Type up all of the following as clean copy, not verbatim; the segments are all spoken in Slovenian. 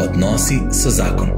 Odnosi so zakon.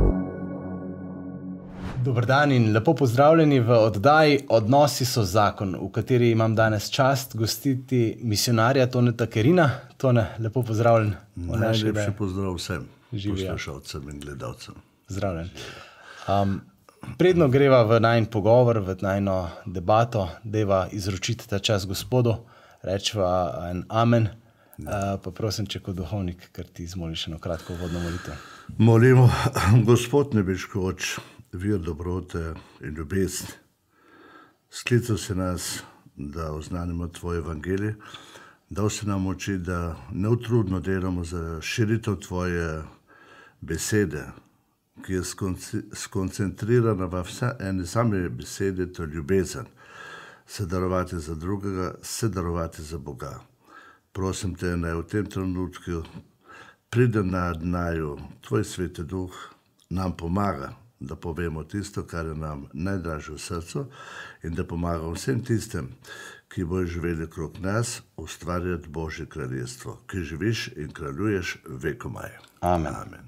Dober dan in lepo pozdravljeni v oddaji Odnosi so zakon, v kateri imam danes čast gostiti misionarja Toneta Kerina. Tone, lepo pozdravljen. Najlepši pozdrav vsem poslušalcem in gledalcem. Zdravljen. Predno greva v najin pogovor, v najino debato, deva izročiti ta čas Gospodu, rečva en amen. Pa prosim, če kot duhovnik, ker ti izmoliš eno kratko uvodno molitev. Molimo, Gospod nebeški Oče, vir dobrote in ljubezni, sklical si nas, da oznanimo Tvoj evangelij, dal si nam moči, da neutrudno delamo za širitev Tvoje besede, ki je skoncentrirana v eni sami besedi, to je ljubezen, se darovati za drugega, se darovati za Boga. Prosim te, naj v tem trenutku pride nad naju Tvoj Sveti Duh, nam pomaga, da povemo tisto, kar je nam najdražje v srcu in da pomaga vsem tistem, ki bojo živeli krog nas, ustvarjati Božje kraljestvo, ki živiš in kraljuješ vekomaj. Amen. Amen.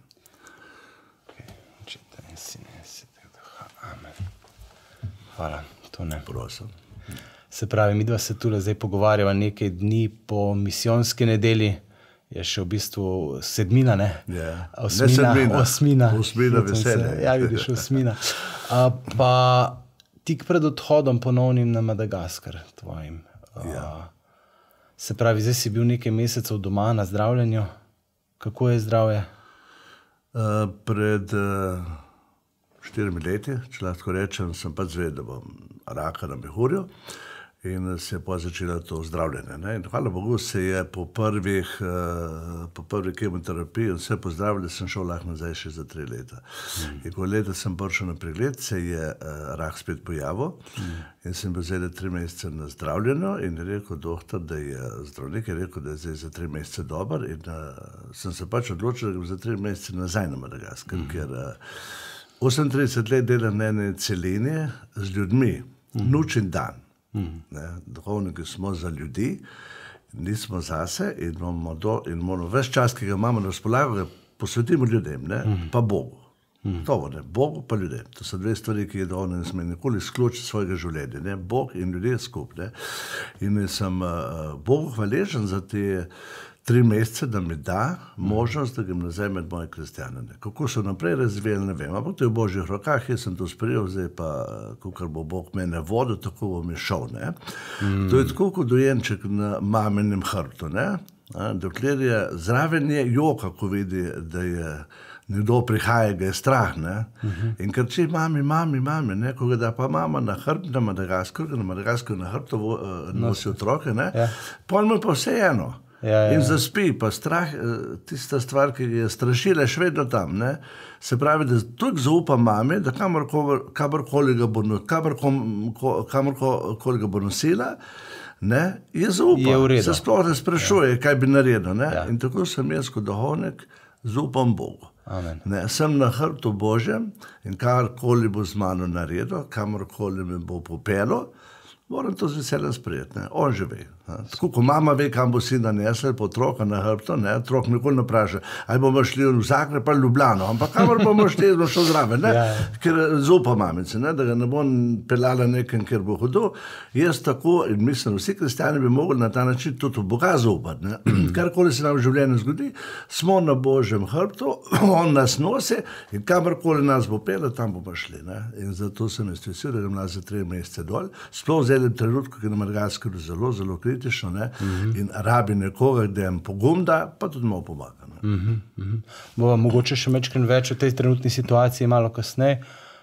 Amen. Hvala, Tone. Prosim. Se pravi, midva se tule zdaj pogovarjava nekaj dni po misijonski nedelji, je še v bistvu sedmina, ne? Ja. Osmina. Osmina veselja. Ja, vidiš, osmina. Pa tik pred odhodom ponovnim na Madagaskar tvojim. Ja. Se pravi, zdaj si bil nekaj mesecev doma na zdravljenju. Kako je zdravje? Pred 4 leti, če lahko rečem, sem pa zvedel, da bom raka na mehurju in se je pa začelo to zdravljenje. Ne? In hvala Bogu se je po prvi kemoterapiji vse pozdravili, sem šel lahko nazaj še za 3 leta. In ko leta sem prišel na pregled, se je rak spet pojavil in sem bil zdaj 3 mesece na zdravljenju in je rekel doktor, da je zdravnik, je rekel, da je zdaj za 3 mesece dober in sem se pač odločil, da grem za 3 mesece nazaj na Madagaskar, ker 38 let delam na eni celini z ljudmi, noč in dan. Duhovniki smo za ljudi, nismo zase in moramo ves čas, ki ga imamo na razpolago, ga posvetimo ljudem, ne? Pa Bogu. To, ne? Bogu pa ljudem. To so 2 stvari, ki je duhovnik ne sme nikoli izključiti svojega življenja. Ne? Bog in ljudje skupaj. In sem Bogu hvaležen za te 3 mesece, da mi da možnost, da grem nazaj med moje kristjane. Kako so naprej razvijali, ne vem, ampak to je v Božjih rokah, jaz sem to sprejel, zdaj pa, kakor bo Bog mene vodil, tako bom je šel. Ne? To je tako kot dojenček na maminem hrbtu. Dokler je zraven je joka, ko vidi, da je nekdo prihaja, ga je strah. Ne? In krči mami, ne? Ko ga da pa mama na hrbt na Madagaskar na hrbtu nosi otroke, pol mu pa vse eno. In zaspi, pa strah, tista stvar, ki je strašila, še vedno tam. Ne? Se pravi, da toliko zaupa mami, da kamorkoli ga bo nosila, ne? Je zaupa, se sploh ne sprašuje, kaj bi naredil. Ne? In tako sem jaz kot duhovnik, zaupam Bogu. Ne? Sem na hrbtu Božjem in karkoli bo z mano naredil, kamorkoli me bo popelo, moram to z veseljem sprejeti. On že ve. Tako, ko mama ve, kam bo sina nesel, po otroka na hrbto, otrok nikoli ne vpraša, ali bomo šli v Zagreb ali Ljubljano, ampak kamor bomo šli, bomo šel zraven, ker zaupa mamice, da ga ne bom peljala nekam, kjer bo hodil. Jaz tako, in mislim, vsi kristjani bi mogli na ta način tudi v Boga zaupati. Karkoli se nam v življenju zgodi, smo na Božjem hrbtu, on nas nosi in kamorkoli nas bo pel, tam bomo šli. In zato sem jaz vesel, da grem za 3 mesece dol, sploh v enem trenutku, ki je na Madagaskarju zelo, zelo kritično, in rabi nekoga, da jim pogum da, pa tudi malo pomaga. Bova mogoče še mečkrat več o tej trenutni situaciji malo kasneje.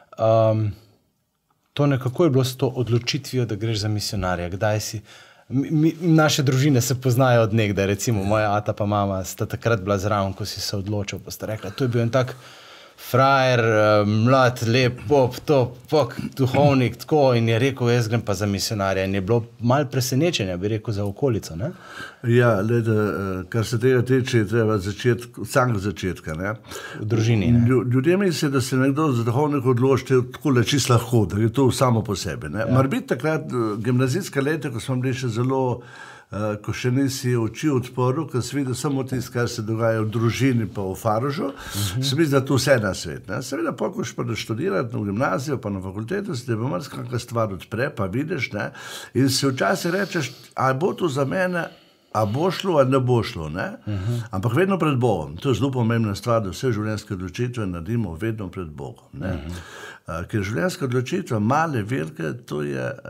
To nekako je bilo s to odločitvijo, da greš za misionarja. Kdaj si? Naše družine se poznajo od nekdaj, recimo moja ata pa mama sta takrat bila zraven, ko si se odločil, pa sta rekla, to je bil en tak frajer, mlad, lep, pop, duhovnik, tako, in je rekel, jaz grem pa za misionarja. In je bilo malo presenečenja, bi rekel, za okolico, ne? Ja, kar se tega tiče, je treba začeti, od samega začetka, ne? V družini, ne? Ljudje mislijo, da se nekdo za duhovnik odloči tako čisto lahko, da je to samo po sebi, ne? Mar biti takrat gimnazijska leta, ko smo bili še zelo ko še nisi oči odprl, ko si videl samo tisto, kar se dogaja v družini pa v Farožu, se mi zdi, da to vse na svet. Ne? Seveda, ko šel pa študirati v gimnazijo, pa na fakultetu, se te bo marsikakšna stvar odpre, pa vidiš, ne? In si včasih rečeš, a bo to za mene, a bo šlo ali ne bo šlo, ne? Ampak vedno pred Bogom. To je zelo pomembna stvar, da vse življenjske odločitve naredimo vedno pred Bogom, ne? Ker življenjske odločitve, male, velike, to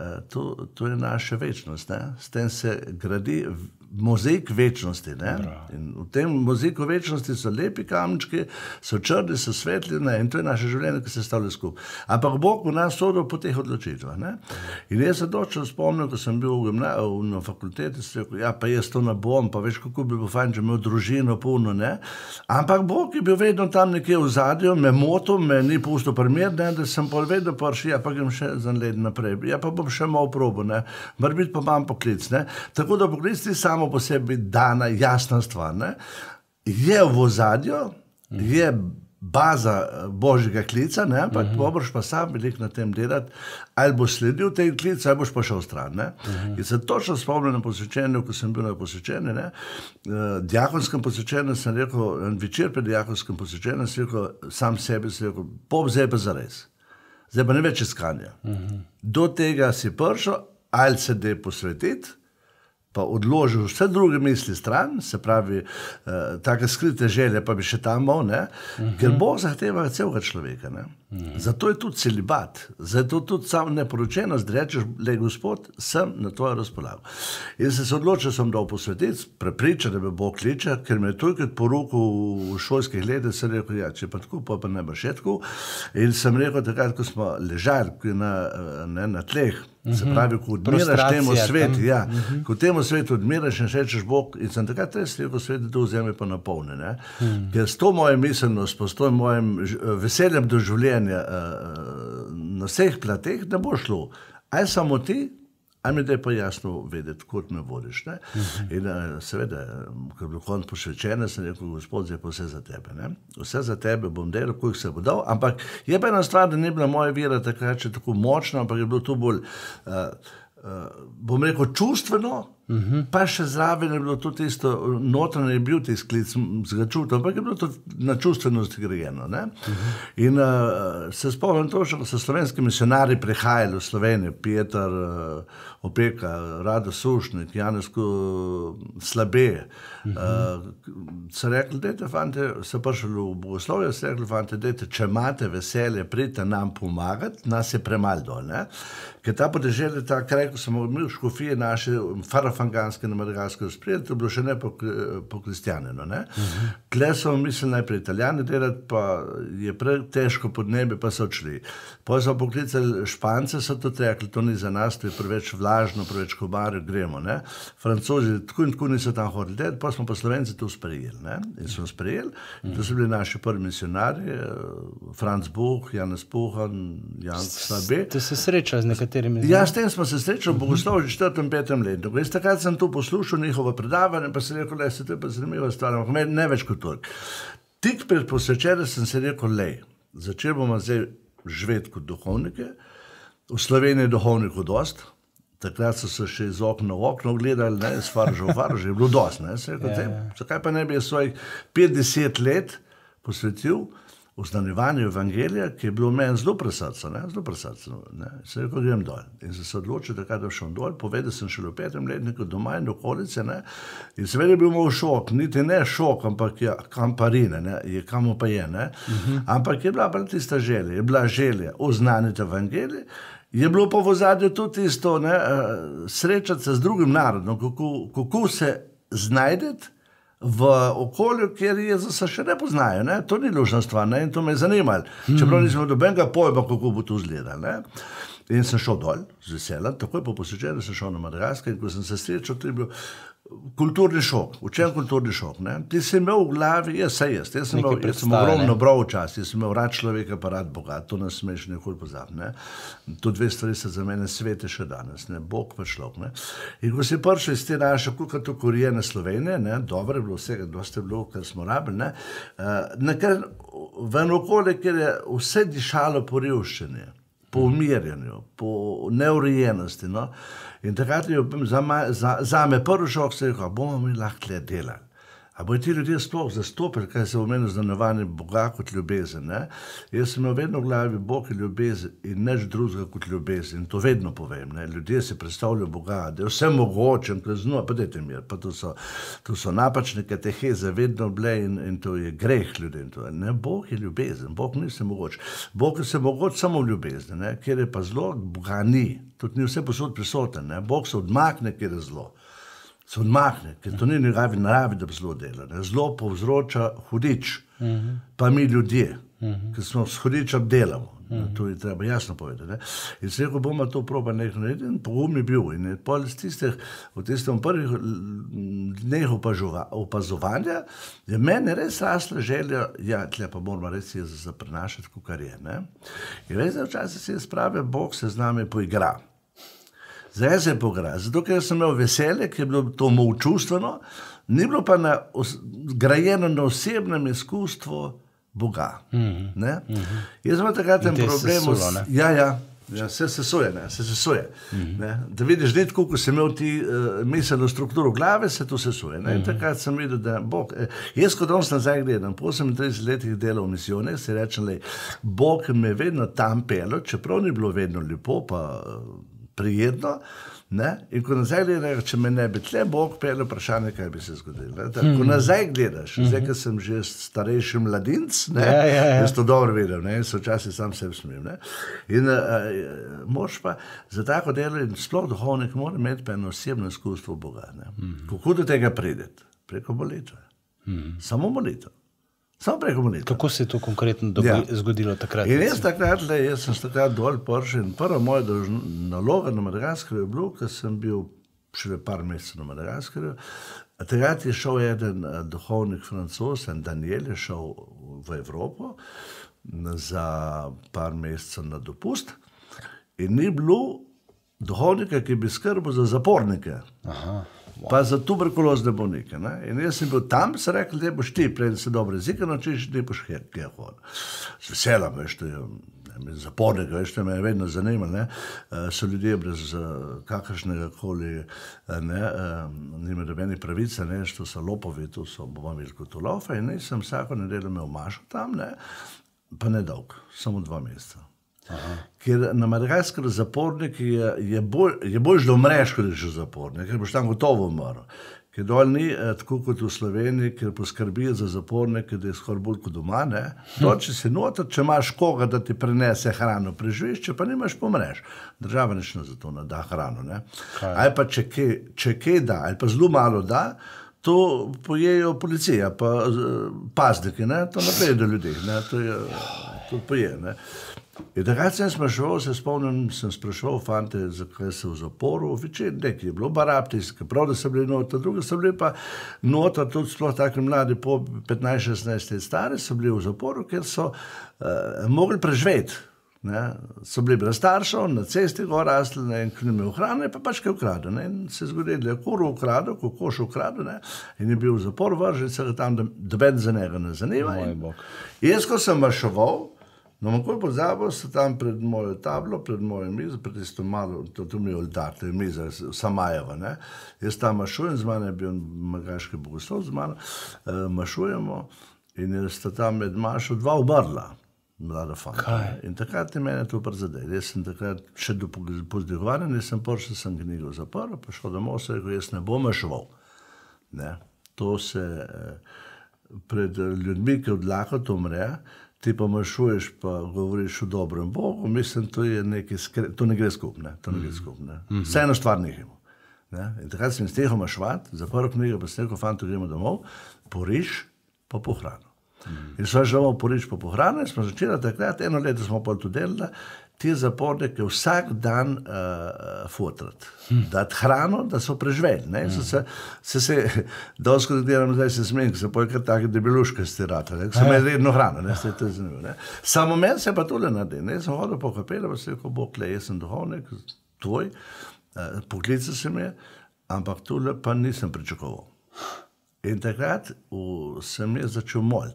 je naša večnost, ne? S tem se gradi mozaik večnosti, ne? In v tem mozaiku večnosti so lepi kamenčki, so črni, so svetli, ne? In to je naše življenje, ki se stavlja skupaj. Ampak Bog v nas sodil po teh odločitvah, ne? In jaz se točno spomnim, ko sem bil na fakulteti, sem rekel, ja, pa jaz to ne bom, pa veš, kako bi bil fajn, če imel družino polno, ne? Ampak Bog je bil vedno tam nekje v zadju, me motil, me ni pustil primer, ne? Da sem pol vedno prišel, ja, pa grem še za let naprej, ja, pa bom še malo probo, ne? Mora biti pa imam poklic, ne? Tako da poklic ti samo po sebi dana jasna stvar, ne? Je v ozadju, je baza božjega klica, ne? Ampak moraš pa sam veliko na tem delati, ali boš sledil tej klic, ali boš pa šel stran, ne? In se točno spomnim na posvečenju, ko sem bil na posvečenju, ne? Diakonskem posvečenju sem rekel, en večer pred diakonskem posvečenju sem rekel, sam sebi sem rekel, pop zdaj pa zares. Zdaj pa ne več iskanja. Do tega si prišel, ali se dej posvetiti, pa odložil vse druge misli stran, se pravi, take skrite želje, pa bi še tam mal, ne? Ker Bog zahteva celega človeka, ne? Zato je tudi celibat, zato tudi sam neporočenost, da rečeš, le Gospod, sem na tvoje razpolago. In se odločil, sem dal posvetiti, prepričan, da me Bog kliče, ker me je tolikrat porukal v šolskih letih, sem rekel, ja, če pa tako, pa ne bo še tako. In sem rekel, takrat, ko smo ležali na tleh, se pravi, ko odmiraš temu svetu, ja, ko temu svetu odmiraš in rečeš Bog, in sem takrat res rekel, svet je to vzeme pa napolne, ne? Ker s to mojo miselnost, pa s to mojim veseljem do življenja na vseh plateh, ne bo šlo. Aj samo ti, aj mi da je pa jasno vedeti, kot me vodiš, ne? In seveda, ko je bil konc posvečenja, sem rekel, Gospod, zdaj pa vse za tebe, ne? Vse za tebe bom delal, koliko se bo dal, ampak je pa ena stvar, da ni bila moja vera takrat še tako močna, ampak je bilo to bolj, bom rekel, čustveno, pa še zraven je bilo tudi tisto, notranje je bil tisti klic zgačuto, ampak je bilo tudi na čustvenost grejeno, ne? In se spomnim to, ko so slovenski misionari prihajali v Slovenijo, Peter Opeka, Rado Sušnik, Janez Slabe, so rekli, dajte, fante, so prišli v bogoslovje, so rekli, fante, dajte, če imate veselje, pridite nam pomagati, nas je premalo dol, ne? Ker ta podeželje, ta kraj, ko smo imeli škofije naše, farafanganske na Madagasko sprijeti, to je bilo še ne pokristjanjeno, ne? Tle so mislili najprej Italijani delati, pa je prej težko podnebje, pa so odšli. Potem so poklicali Špance, so to rekli, to ni za nas, to je preveč vlažno, preveč komarjev, gremo, ne? Francozi tako in tako niso tam hodili delati, pa smo pa Slovenci to sprejeli, ne? In smo sprejeli, to so bili naši prvi misionarji, Franc Buh, Janez Puhan, Jan Slabe. Te se sreča z nekaterimi? Ja, s tem smo se srečali v Bogoslovju v 4. 5. letu. Jaz takrat sem to poslušal, njihovo predavanje, pa sem rekel, lej, se to je pa zanimiva stvar, ampak meni ne več kot toliko. Tik pred posvečenjem sem se rekel, lej, začeli bomo zdaj živeti kot duhovnike, v Sloveniji je duhovnikov dost, takrat so se še iz okna v okno gledali, ne, s Faroža v Faroža, je bilo dost, ne, se rekel, zakaj pa ne bi svojih 50 let posvetil oznanjevanju evangelija, ki je bilo meni zelo pri srcu, ne, zelo pri srcu, ne, se rekel, grem dol. In se odločil, takrat, da šel dol, povedal sem šele v 5. letniku doma in okolice, ne, in seveda je bil moj šok, niti ne šok, ampak ja, kam pa rine, ne, je kamo pa je, ne, ampak je bila pa tista želja, je bila želja oznaniti evangelij, je bilo pa v ozadju tudi tisto, ne, srečati se z drugim narodom, kako se znajdeti v okolju, kjer Jezusa še ne poznajo, ne? To ni lušna stvar, ne? In to me je zanimalo. Čeprav nismo dobenega pojma, kako bo to izgledalo, ne? In sem šel dol, z veseljem, takoj po posvečenju sem šel na Madagasko in ko sem se srečal, to je bil kulturni šok. V čem kulturni šok, ne? Ti si imel v glavi, jaz sem ogromno bral včasih, jaz sem imel rad človeka, pa rad Boga, to nas smeš nikoli pozabiti, ne? To dve stvari so za mene svete še danes, ne? Bog pa človek, ne? In ko si prišel iz te naše, koliko to korijene Slovenije, ne? Dobro je bilo vsega, dosti je bilo, kar smo rabili, ne? V en okolje, kjer je vse dišalo po revščini. po umirjanju, po neurejenosti. No? In takrat je za me prvi šok se rekel, bomo mi lahko tle delali. A bojo ti ljudje sploh zastopili, kaj se v meni zaznavanje Boga kot ljubezen. Ne? Jaz sem imel vedno v glavi Bog je ljubezen in nič drugega kot ljubezen. In to vedno povem. Ne? Ljudje si predstavljajo Boga, da je vse mogoče, pa dajte mir, pa to so napačne kateheze vedno bile in to je greh ljudem. Ne? Bog je ljubezen, Bog ni vse mogoče. Bog je vse mogoče samo v ljubezni, ne? Kjer je pa zlo, Boga ni. Tudi ni vse posod prisoten. Ne? Bog se odmakne, kjer je zlo. Se odmakne, ker to ni njegovi naravi, da bi zlo dela. Ne? Zlo povzroča hudič, pa mi ljudje, ki smo s hudičem delamo. To je treba jasno povedati. Ne? In se rekel, bomo to proba nekaj narediti, in pogum je bil. In pol v tistem prvih dneh opazovanja je meni res rasla želja, ja, tle pa moramo reči za prenašati, kar je. Ne? In res, da včasih se je sprave, Bog se z nami poigra. Zdaj se je pogra, zato ker sem imel veselje, ker je bilo to moje čustveno, ni bilo pa grajeno na osebnem izkustvu Boga. Jaz sem takrat en problem. Se sesuje. Da vidiš, da ko si imel ti miselno strukturo glave, se to sesuje. In takrat sem videl, da Bog. Jaz kot danes nazaj gledam, po 38 letih delal v misijone, si rečem, Bog me je vedno tam pelil, čeprav ni bilo vedno lepo, pa prijetno, ne? In ko nazaj gledaš, če me ne bi tle Bog pelil, vprašanje, kaj bi se zgodilo. Ko nazaj gledaš, zdaj, ko sem že starejši mladinc, jaz to dobro vedel, in se včasih sam sebi smem. In moraš pa za tako delo in sploh duhovnik mora imeti pa eno osebno izkustvo Boga. Kako do tega prideti? Preko molitve. Samo molitev. Samo preko molitve. Kako se je to konkretno zgodilo takrat? In jaz sem takrat dol prišel in prva moja naloga na Madagaskarju je bilo, ker sem bil šele par mesecev na Madagaskarju. Takrat je šel eden duhovnik Francoz, Daniel, je šel v Evropo za par mesecev na dopust in ni bilo duhovnika, ki bi skrbel za zapornike. Pa za tuberkulozne bolnike. In jaz sem bil tam, se rekel, da boš ti, preden se dobro jezika naučiš, da boš kaj hodil. Z veseljem, veš, to je zapornika, veš, to me je vedno zanimalo. So ljudje brez kakršnega koli, nima dobeni pravice, to so lopovi, to so veliko tolofe in sem vsako nedeljo imel mašo tam, pa ne dolg, samo 2 meseca. Ker na Madagaskarju zapornik je bolj, da umreš, kot je zapornik, ker boš tam gotovo umrl. Ker dol ni tako kot v Sloveniji, ker poskrbijo za zapornike, da je skoraj bolj kot doma. Če si noter, če imaš koga, da ti prenese hrano, preživiš, če pa nimaš, pomreš. Država nič za to ne da hrano. Ali pa če kaj da, ali pa zelo malo da, to pojejo policija, pa pazniki, to naprej do ljudi, to poje. In takrat sem spraševal, se spomnim, sem spraševal fante, zakaj so v zaporu, večer nekaj je bilo barabtijske, prav da so bili noter, drugi so bili pa noter, tudi sploh taki mladi, po 15-16 let stari, so bili v zaporu, ker so mogli preživeti. So bili brez staršev, na cesti gor rasli, in ko ni imel hrane, pa pač kaj ukradel. In se je zgodilo, da je kuro ukradel, kokoš ukradel, in je bil v zapor vržen, se ga tam, da ben za njega ne zanima. Jaz, ko sem mašoval, makoj pozabil, so tam pred mojo tablo, pred mojo mizo, pred tisto malo, to mi je oldar, to je miza, Samajeva. Jaz tam mašujem, z mano je bil magaški bogoslov, z mano mašujemo in sta tam med mašo 2 umrla, mlada fanta. In takrat je mene to prizadel. Jaz sem takrat še do pozdihovanja, nisem prišel, sem knjigo zaprl, pa šel domov, se rekel, jaz ne bom mašoval. To se pred ljudmi, ki od lahko umre, ti pa mašuješ, pa govoriš o dobrem Bogu, mislim, to je nekaj, to ne gre skupne. Vse eno stvar nehimo. In takrat sem stehal mašovat, zaprl knjigo, pa sem rekel, fanto, gremo domov, poriš, pa po hrano. In smo že domov poriš, pa po hrano, in smo začeli takrat, 1 leto smo pa to delali, te zapornike vsak dan fotrati, dati hrano, da so preživeli. Dosti delam zdaj se smem, se poje kar take debeluške stirata, so imeli redno hrano, to je zanimivo. Samo meni se pa tole naredi, sem hodil po kapelu, pa se rekel, Bog, jaz sem duhovnik, tvoj, poklical se mi je, ampak tole pa nisem pričakoval. In takrat sem jaz začel moliti.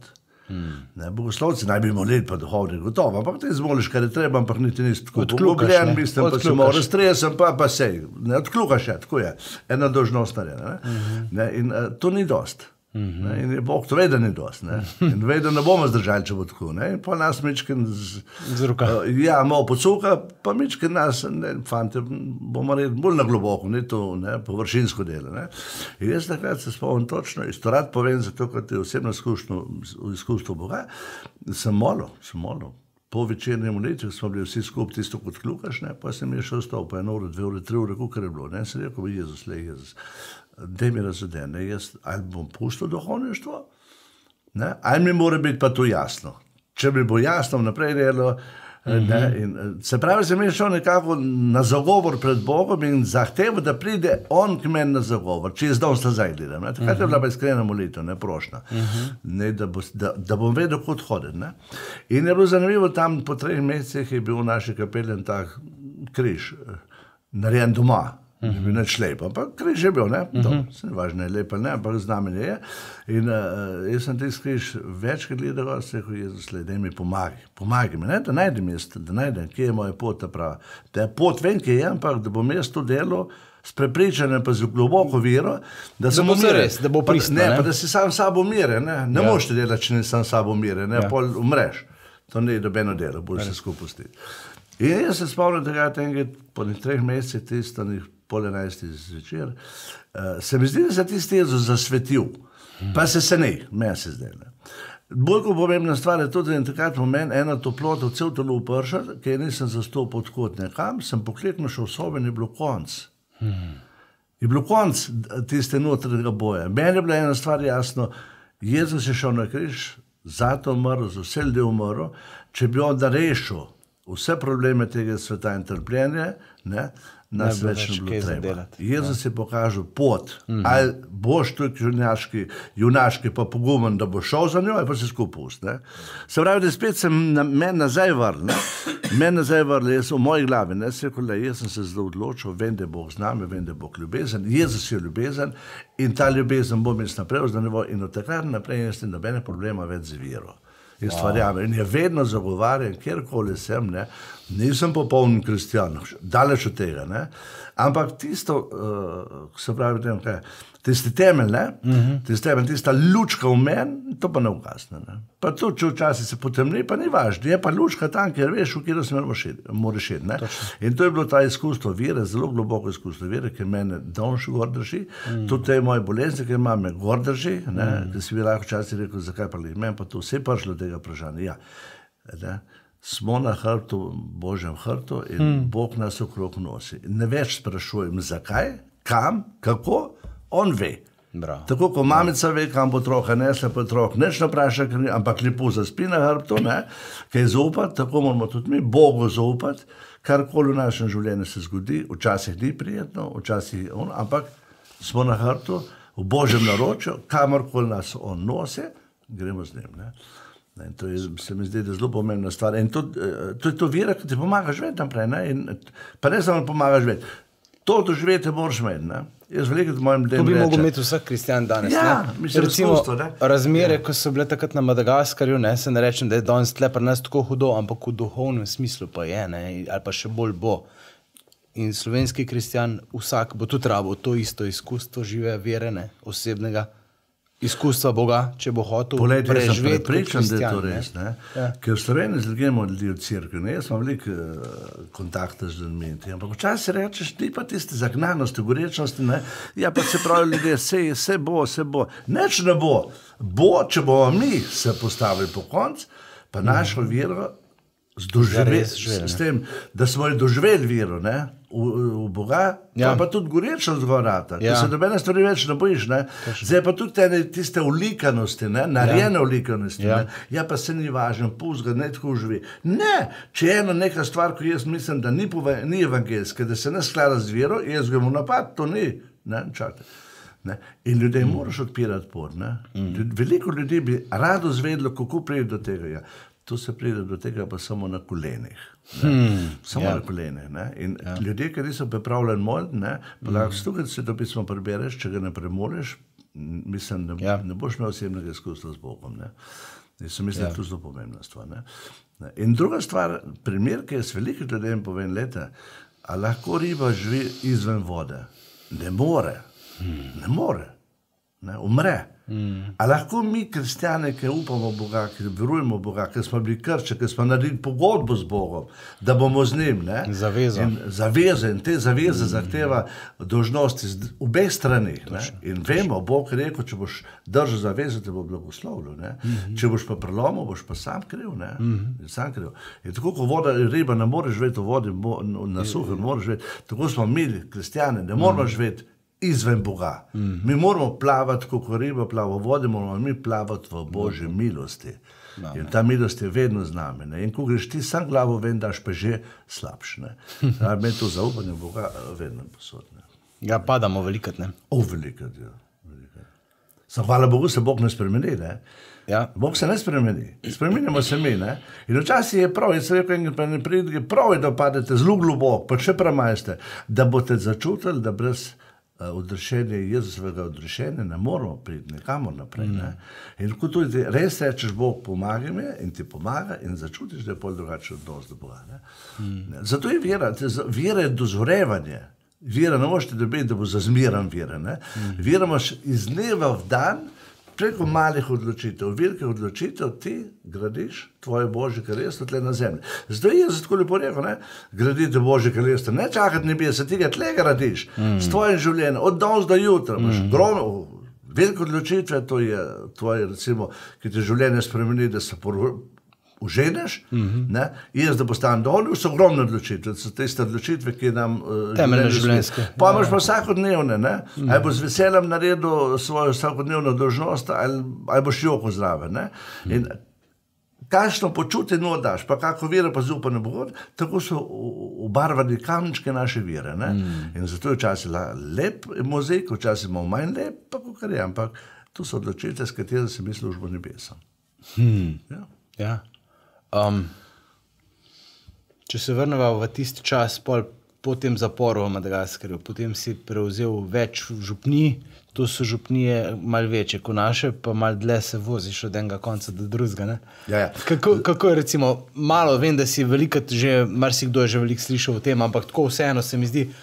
Bogoslovci naj bi molili pa duhovni gotovo, ampak ti zmoliš, kar je treba, ampak niti nisi tako Odkljukaš, mislim, pa si malo raztresen, pa sej, ne, odkljukaš, tako je, ena dožnost narejena, ne, in to ni dost. In je Bog to ve, da ni dost, ne, in ve, da ne bomo zdržali, če bo tako, ne, in pa nas mičken z roka. Ja, malo pocuka, pa mičken nas, ne, fante, bomo rekli, bolj na globoko, ni to, ne, površinsko delo, ne. In jaz takrat se spomnim točno, isto rad povem, zato, ker te osebno izkustvo Boga, sem molil. Po večerni molitvi smo bili vsi skupaj tisto kot kljukaš, ne, pa sem je še ostal, pa 1 uro, 2 ure, 3 ure, kakor je bilo, ne, sem rekel, Jezus, daj mi razveden, ne, jaz ali bom pustil duhovništvo, ne, ali mi mora biti pa to jasno. Če mi bo jasno vnaprej delo, ne, in se pravi, sem je šel nekako na zagovor pred Bogom in zahteval, da pride on k meni na zagovor, če je zdaj slazaj gledam, ne, takrat je bila pa iskrena molitev, ne, prošnja, ne, da bom vedel, kot hoditi, ne. In je bilo zanimivo, tam po 3 mesecih je bil v naši kapeli tak križ, narejen doma. Je bil neč lep, ampak križ je bil, ne? Se ne važno je lep ali ne, ampak znamenje je. In jaz sem tisti križ večkrat gledal, se rekel, Jezus, daj mi pomagaj mi, ne? Da najdem jaz, kje je moja pot ta prava. Da pot vem, kje je, ampak da bom jaz to delo s prepričanjem, pa z globoko vero, da sem umiren. Da bo pristno, ne? Pa da si sam sabo umiren, ne? Ne moš te delati, če ni sam sabo umiren, ne? Pol umreš. To ni dobeno delo, bolj se skupaj pustiti. In jaz se spomnim tega, po 3 mesecih, tistanih 10:30 zvečer, se mi zdi, da se tisti Jezus zasvetil. Pa se ne, meni se zdaj. Bolj kot pomembna stvar je tudi, da je takrat v meni ena toplota v cel telo uprša, ker nisem zastopil odkot nekam, sem pokleknil še v sobi in je bilo konc. Je bilo konc tiste notranjega boja. Meni je bila ena stvar jasno, Jezus je šel na križ, zato umrl, za vse ljudi umrl, če bi on da rešil vse probleme tega sveta in trpljenja, ne, nas več ne bilo treba. Jezus je pokažel pot, ali boš tudi junaški pa pogumen, da boš šel za njo, ali pa si skupaj pust. Se pravi, da spet sem meni nazaj vrl, jaz v moji glavi, ne, se rekel, jaz sem se zdaj odločil, vem, da je Bog z nami, vem, da je Bog ljubezen, Jezus je ljubezen in ta ljubezen bom jaz naprej vzdanjeval in od takrat naprej jaz ni nobene problema več z vero. Jaz verjamem. In je vedno zagovarjam, kjerkoli sem, ne, nisem popoln kristjan, daleč od tega, ne, ampak tisto, se pravi, ne vem kaj, tisti temelj, ne, tista lučka v meni, to pa ne ugasne, ne. Pa to, če včasih se potemni, pa ni važno, je pa lučka tam, ker veš, v katero smer moraš iti, ne. In to je bilo ta izkustvo vere, zelo globoko izkustvo vere, ki mene danes gor drži, tudi te moje bolezni, ki imam me gor drži, ne, da si bi lahko včasih rekel, zakaj pa meni pa to vse prišlo tega vprašanja, ja, ne. Smo na hrbtu, Božjem hrbtu in Bog nas okrog nosi. Ne več sprašujem, zakaj, kam, kako, on ve. Bravo. Tako, ko mamica ve, kam bo otroka nesla, pa otrok neč napraša, ampak lepo zaspi na hrbtu, ne, kaj zaupati, tako moramo tudi mi Bogu zaupati, karkoli v našem življenju se zgodi, včasih ni prijetno, včasih on, ampak smo na hrbtu, v Božjem naročju, kamorkoli nas on nosi, gremo z njim, ne. In to je, se mi zdi, da je zelo pomembna stvar. In to je to vera, ki ti pomaga živeti naprej, ne. In, pa ne samo pomaga živeti. To doživeti moraš imeti, ne. Jaz veliko v mojem delu To bi mogel imeti vsak kristjan danes, ja, ne. Mislim, recimo, ne? Razmere, ko so bile takrat na Madagaskarju, ne, se ne rečem, da je danes tle pri nas tako hudo, ampak v duhovnem smislu pa je, ne, ali pa še bolj bo. In slovenski kristjan, vsak bo tudi rabil to isto izkustvo žive vere, ne, osebnega izkustva Boga, če bo hotel preživeti kot kristjan. Da je to res, ne. Ja. Ker v Sloveniji zlegemo ljudi v cerkvi, ne, jaz imam veliko kontakta z ljudmi, ampak včasih rečeš, ni pa tiste zagnanosti, gorečnosti, ne, ja pa se pravi ljudje, se bo, neč ne bo, če bomo mi se postavili po konc, pa našo vero s tem, da smo jo doživeli vero, ne, v Boga, pa tudi gorečnost gorata, ker se dobene stvari več ne bojiš, ne. Zdaj pa tudi tiste ulikanosti, ne, narejene ulikanosti, ne. Ja, pa se ni važno, pusti ga, ne tako živi. Ne, če je ena neka stvar, ko jaz mislim, da ni evangeljska, da se ne sklada z vero, jaz gremo napad, to ni, ne, čakaj. Ne. In ljudje moraš odpirati pot, ne. Veliko ljudi bi rado zvedlo, kako pride do tega, ja. To se pride do tega pa samo na kolenih. Samo na kolenih. Ne? In ljudje, ki niso pripravljeni moliti, ne, pa lahko tukaj se to pismo prebereš, če ga ne premoreš, mislim, ne boš imel osebnega izkustva z Bogom. Ne? Jaz mislim, da je to zelo pomembna stvar. Ne? In druga stvar, primer, ki jaz veliko ljudem povem, leta, a lahko riba živi izven vode? Ne more. Ne more. Ne? Umre. A lahko mi, kristjane, ki upamo Boga, ki verujemo Boga, ki smo bili krščani, ki smo naredili pogodbo z Bogom, da bomo z njim, zaveze in te zaveze zahteva dolžnosti z obeh strani. In vemo, Bog je rekel, če boš držal zaveze, te bo blagoslovil. Če boš pa prelomil, boš pa sam kriv. Sam kriv. In tako, ko voda, riba ne more živeti v vodi, na suhem ne more živeti, tako smo mi, kristjane, ne moramo živeti izven Boga. Mi moramo plavati, kot riba plava v vodi, moramo mi plavati v Božji milosti. In ta milost je vedno z nami. In ko greš ti sam glavo ven, daš pa že slabš. Me to zaupanje Boga vedno posodne. Ja, padamo velikrat, ne? Velikrat, ja. Hvala Bogu se Bog ne spremeni, ne? Ja. Bog se ne spremeni. Spremenimo se mi, ne? In včasih je prav, jaz rekel, enkrat ne pride, prav je, da padete zelo globoko, pa še premajste, da boste začutili, da brez odrešenja, Jezusovega odrešenja ne moramo priti nikamor naprej. In ko tudi res rečeš, Bog pomaga mi in ti pomaga in začutiš, da je pol drugačen odnos do Boga. Zato je vera, vera je dozorevanje. Vera ne možete dobiti, da bo zazmeran vera. Vera imaš iz dneva v dan, preko malih odločitev, velikih odločitev ti gradiš tvoje Božje kraljestvo tle na zemlji. Zdaj je tako lepo rekel, gradite Božje kraljestvo, ne čakati nebesa, se tega tle gradiš, s tvojim življenjem, od danes do jutra, imaš velike odločitve, to je tvoje, recimo, ki te življenje spremeni, da se uženeš, jaz da postanem dovolj, so ogromne odločitve, so tiste odločitve, ki nam temeljne življenjske. Pa imaš pa vsakodnevne, ali boš z veseljem naredil svojo vsakodnevno dolžnost, ali boš joko zraven. In kakšno počutje daš, pa kako vero pa zaupanje Bogu, tako so obarvani kamenčke naše vere. In zato je včasih lep mozaik, včasih malo manj lep, pa kakor je, ampak to so odločitve, s katero se mi službo nebesa. Ja. Če se vrneva v tisti čas po tem zaporu v Madagaskarju, potem si prevzel več župnij, to so župnije malo večje kot naše, pa malo dlje se voziš od enega konca do drugega. Kako je recimo, malo vem, da si velikrat že, marsikdo je že veliko slišal o tem, ampak tako vseeno se mi zdi,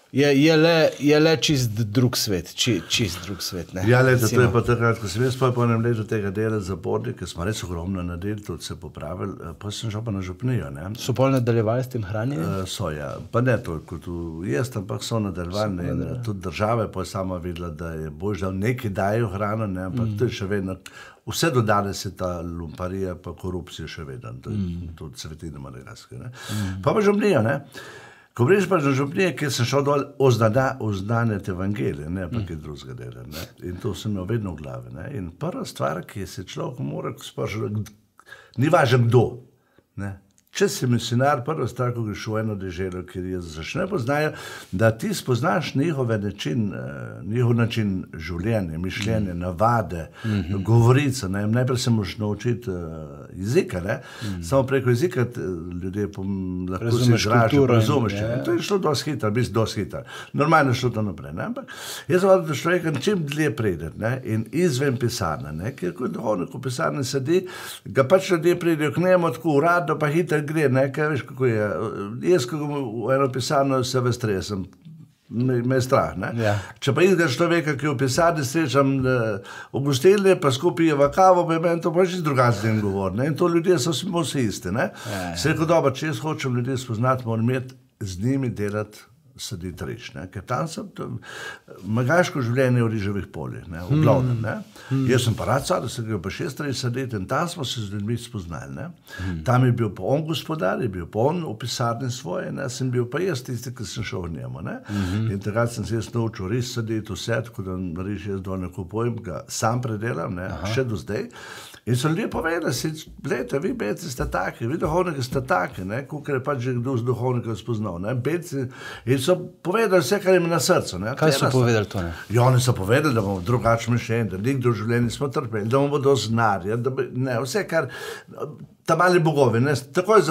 je le čist drug svet, čist drug svet. Ja, leta, to je pa takrat, ko sem jaz po enem letu tega dela zaporni, ker smo res ogromno naredili, tudi se popravili, pa sem šel pa na župnijo. So pol nadaljevali s tem hranjenjem? So, ja, pa ne toliko kot jaz, ampak so nadaljevali in tudi države pa je sama videla, da je bož, da nekaj dajo hrano, ampak to je še vedno, vse do danes je ta lumparija pa korupcija še vedno, tudi svetina Madagaskar. Pa župnijo, ko greš pa na župnije, kjer sem šel dol oznanjati evangelije, ne pa kaj drugega dela. In to sem imel vedno v glavi. In prva stvar, ki se človek mora sprašati, ni važno kdo. Če si misionar, prva stvar, ko greš v eno deželo, kjer je začne poznajo, da ti spoznaš njihov način življenja, mišljenja, navade, govorico. Najprej se moraš naučiti jezika, samo preko jezika ljudje lahko si izražajo, razumeš. To je šlo dosti hitro, biti dosti hitro. Normalno je šlo to naprej. Ampak jaz sem hodil do človeka, čim dlje pride in izven pisarne, ker ko duhovnik v pisarni sedi, ga pač ljudje pridejo k njemu tako uradno, pa hitro gre, kaj veš kako je. Jaz, ko v eno pisarno se ve stresem, me je strah. Če pa ideš človeka, ki v pisarni srečam v gostilni, pa skupaj jeva kavo, pa je meni to pa že drugačen govor. In to ljudje so vsi isti. Se rekel, dobro, če jaz hočem ljudi spoznati, moram imeti z njimi delati saditi reč, ker tam sem, magaško življenje v riževih poljih, v glavnem. Jaz sem pa rad sadil, sem ga pa 6 reč saditi in tam smo se z ljudmi spoznali. Tam je bil pa on gospodar, je bil pa on v pisarni svoje, sem bil pa jaz tisti, ki sem šel v njemu. In takrat sem se jaz naučil riž saditi vse, tako da riž jaz dol ne kupujem, ga sam predelam, še do zdaj. In so ljudje povedali, gledajte, vi belci ste taki, vi duhovniki ste taki, koliko je pač že kdo z duhovnika spoznal. In so povedali vse, kar jim na srcu. Kaj so povedali to? Ja, oni so povedali, da bomo drugače mišljenje, da nikdo v življenju smo trpeli, da bomo do znarja, vse kar, ta mali bogovi, takoj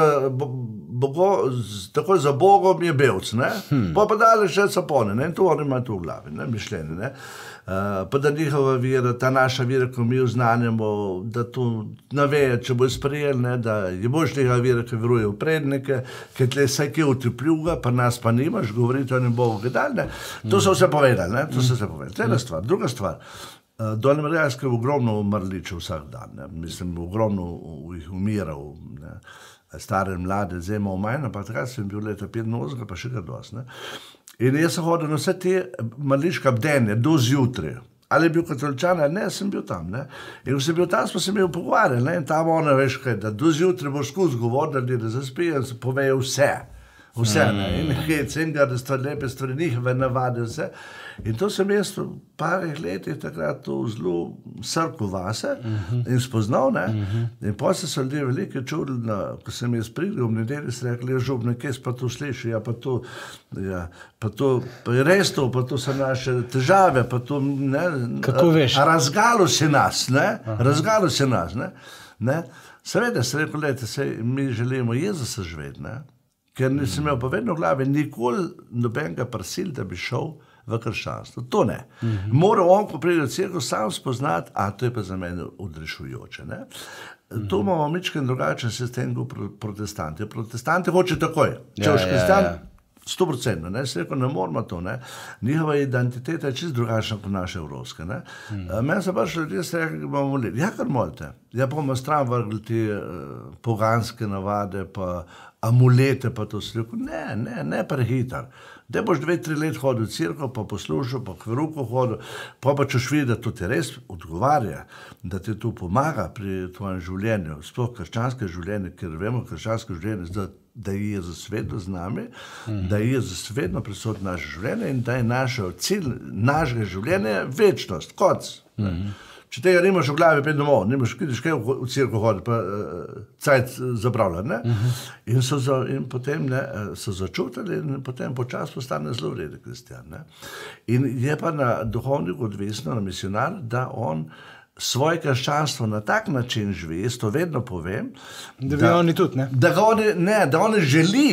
za Bogom je belc, pa dali še sapone, in to oni imajo tu v glavi, mišljenje. pa da njihova vera, ta naša vera, ko mi jo znanjamo, da to naveje, če bo sprejel, ne, da je boš njihova vera, ki veruje v prednike, ki tle vsaj kje utripljuga, pa nas pa nimaš, govoriti o njem Bogu gledali, ne. To so vse povedali, ne, to so vse povedali. To je ena stvar. Druga stvar, Dolnje Marjavske je ogromno mrličev vsak dan, ne. Mislim, ogromno jih umiral, ne. Stare, mlade, zdaj malo manj, pa takrat sem bil leta 85, pa še kar dosti, ne. In jaz sem hodil na vse te mrliška bdenje do zjutraj. Ali je bil katoličan, ali ne, sem bil tam, ne. In ko sem bil tam, smo se imeli pogovarjali, ne, in tam ona, veš kaj, da do zjutraj boš skozi govorili, da zaspijo in se povejo vse. Vse, ne, in hec, in da stvari lepe, stvari njihove navade, vse. In to sem jaz v parih letih takrat to zelo srkal vase in spoznal, ne. In potem so ljudje velike čudili, ko sem jaz pridel v nedelji, so rekli, žub, nekaj pa to sliši, ja, pa je res to, pa to so naše težave, pa to, ne. Kako veš? Razgalo se nas, ne. Razgalo se nas, ne. Seveda, se rekel, lejte, mi želimo Jezusa živeti, ne. Ker nisem imel pa vedno v glavi nikoli nobenega prisil, da bi šel v krščanstvo. To ne. Moral on, ko pride v cerkev, sam spoznati, a to je pa za mene odrešujoče, ne. To imamo mičken drugačen sistem kot protestanti. Protestanti hoče takoj. Če boš kristjan, 100%, ne, se rekel, ne moramo to, ne. Njihova identiteta je čisto drugačna kot naše evropske, ne. Meni so pač ljudje se rekli, da bomo molili. Ja, kar molite. Ja, bomo stran vrgli ti poganske navade, pa amulete, pa to se rekel. Ne prehitar. Da boš 2-3 let hodil v cerkev, pa poslušal, pa k veruku hodil, pa češ videti, da to ti res odgovarja, da ti to pomaga pri tvojem življenju, sploh krščanske življenje, ker vemo, krščanske življenje, da je Jezus vedno z nami, da je Jezus vedno prisoten naše življenje in da je naš cilj našega življenja večnost, konc. Če tega nimaš v glavi, pet domov, nimaš, vidiš kaj v cerkev hoditi, pa cajt zapravljati, ne? In potem so začutili in potem počas postane zelo vreden kristjan, ne? In je pa na duhovniku odvisno, na misionar, da on svoje krščanstvo na tak način živi, jaz to vedno povem, da bi oni tudi, ne? Da oni želi,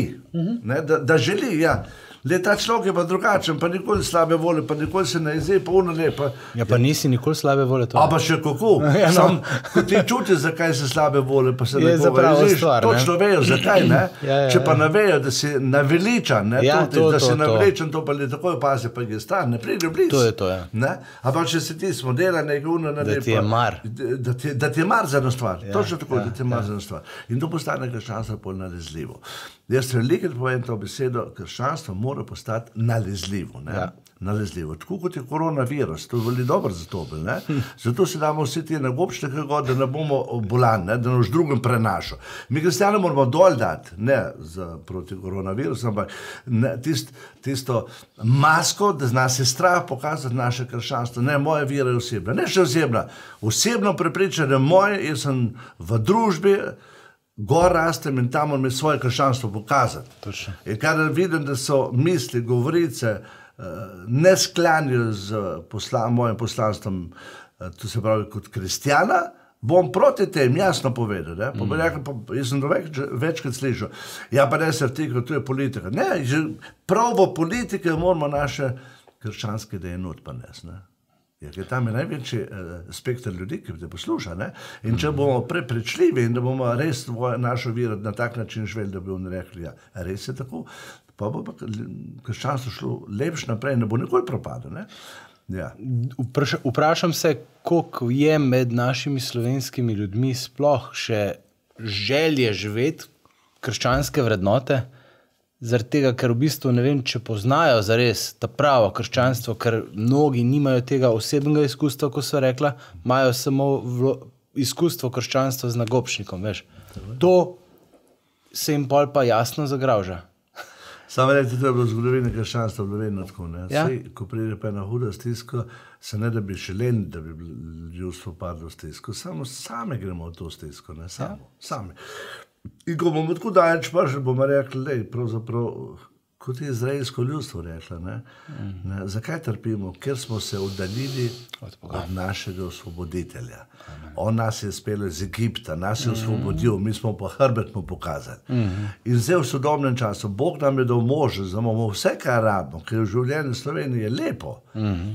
da želi, ja. Le ta človek je pa drugačen, pa nikoli slabe volje, pa nikoli se ne izje, pa ono lepa. Ja, pa nisi nikoli slabe volje to. A pa še kako? Ja, no. Sam, ko ti čutiš, zakaj se slabe volje, pa se je nekoga izješ, stvar, točno vejo, zakaj, ne? Če pa ne vejo, da si naveličan, ne? Ja, da si naveličan, to pa le takoj opazi, pa je stran, ne pride blizu. To je to, ja. Ne? A pa če se ti smo delali nekaj uno, da ti je mar. Da ti je mar za eno stvar. Točno tako, da ti je mar za eno stvar. In to postane krščanstvo bolj nalezljivo. Jaz velikrat povem to besedo, krščanstvo mora postati nalezljivo, ne? Ja. Nalezljivo. Tako kot je koronavirus, to je veli dobro za to, ne? Zato se damo vsi ti nagobčne, da ne bomo bolani, ne? Da nas drugem prenašal. Mi kristjani moramo dol dati, ne proti koronavirusu, ampak tisto masko, da z nas je strah pokazati naše krščanstvo. Ne, moja vera je osebna. Ne še osebna. Osebno prepričanje moje, jaz sem v družbi, gor rastem in tam mi svoje krščanstvo pokazati. Točno. In kadar vidim, da so misli, govorice ne sklanjajo z mojim poslanstvom, to se pravi kot kristjana, bom proti tem jasno povedal. Jaz sem to večkrat slišal. Ja, pa ne se vtikal, to je politika. Ne, prav v politike moramo naše krščanske DNA odpanesti, ne. Ker tam je največji spektr ljudi, ki te posluša, ne? In če bomo prepričljivi in da bomo res našo vero na tak način živeli, da bi on rekli, ja, res je tako, pa bo pa krščanstvo šlo lepš naprej, ne bo nikoli propadlo, ne? Ja. Vprašam se, koliko je med našimi slovenskimi ljudmi sploh še želje živeti krščanske vrednote, zaradi tega, ker v bistvu ne vem, če poznajo zares ta pravo krščanstvo, ker mnogi nimajo tega osebnega izkustva, ko so rekla, imajo samo izkustvo krščanstva z nagobčnikom, veš. To se jim pol pa jasno zagravža. Samo reči, to je bilo zgodovine krščanstva, bilo vedno tako, ne. Ja? Sej, ko pride pa ena huda stiska, se ne da bi želeli, da bi ljudstvo padlo v stisko, samo same gremo v to stisko, ne, sami. In ko bomo tako daleč prišli, bomo rekli, lej, pravzaprav, kot je izraelsko ljudstvo rekla, ne? Zakaj trpimo? Ker smo se oddaljili od našega osvoboditelja. On nas je spelo iz Egipta, nas je osvobodil, mi smo pa hrbet mu pokazali. In zdaj v sodobnem času, Bog nam je dal možnost, da imamo vse, kar rabimo, ker v življenju Slovenije je lepo.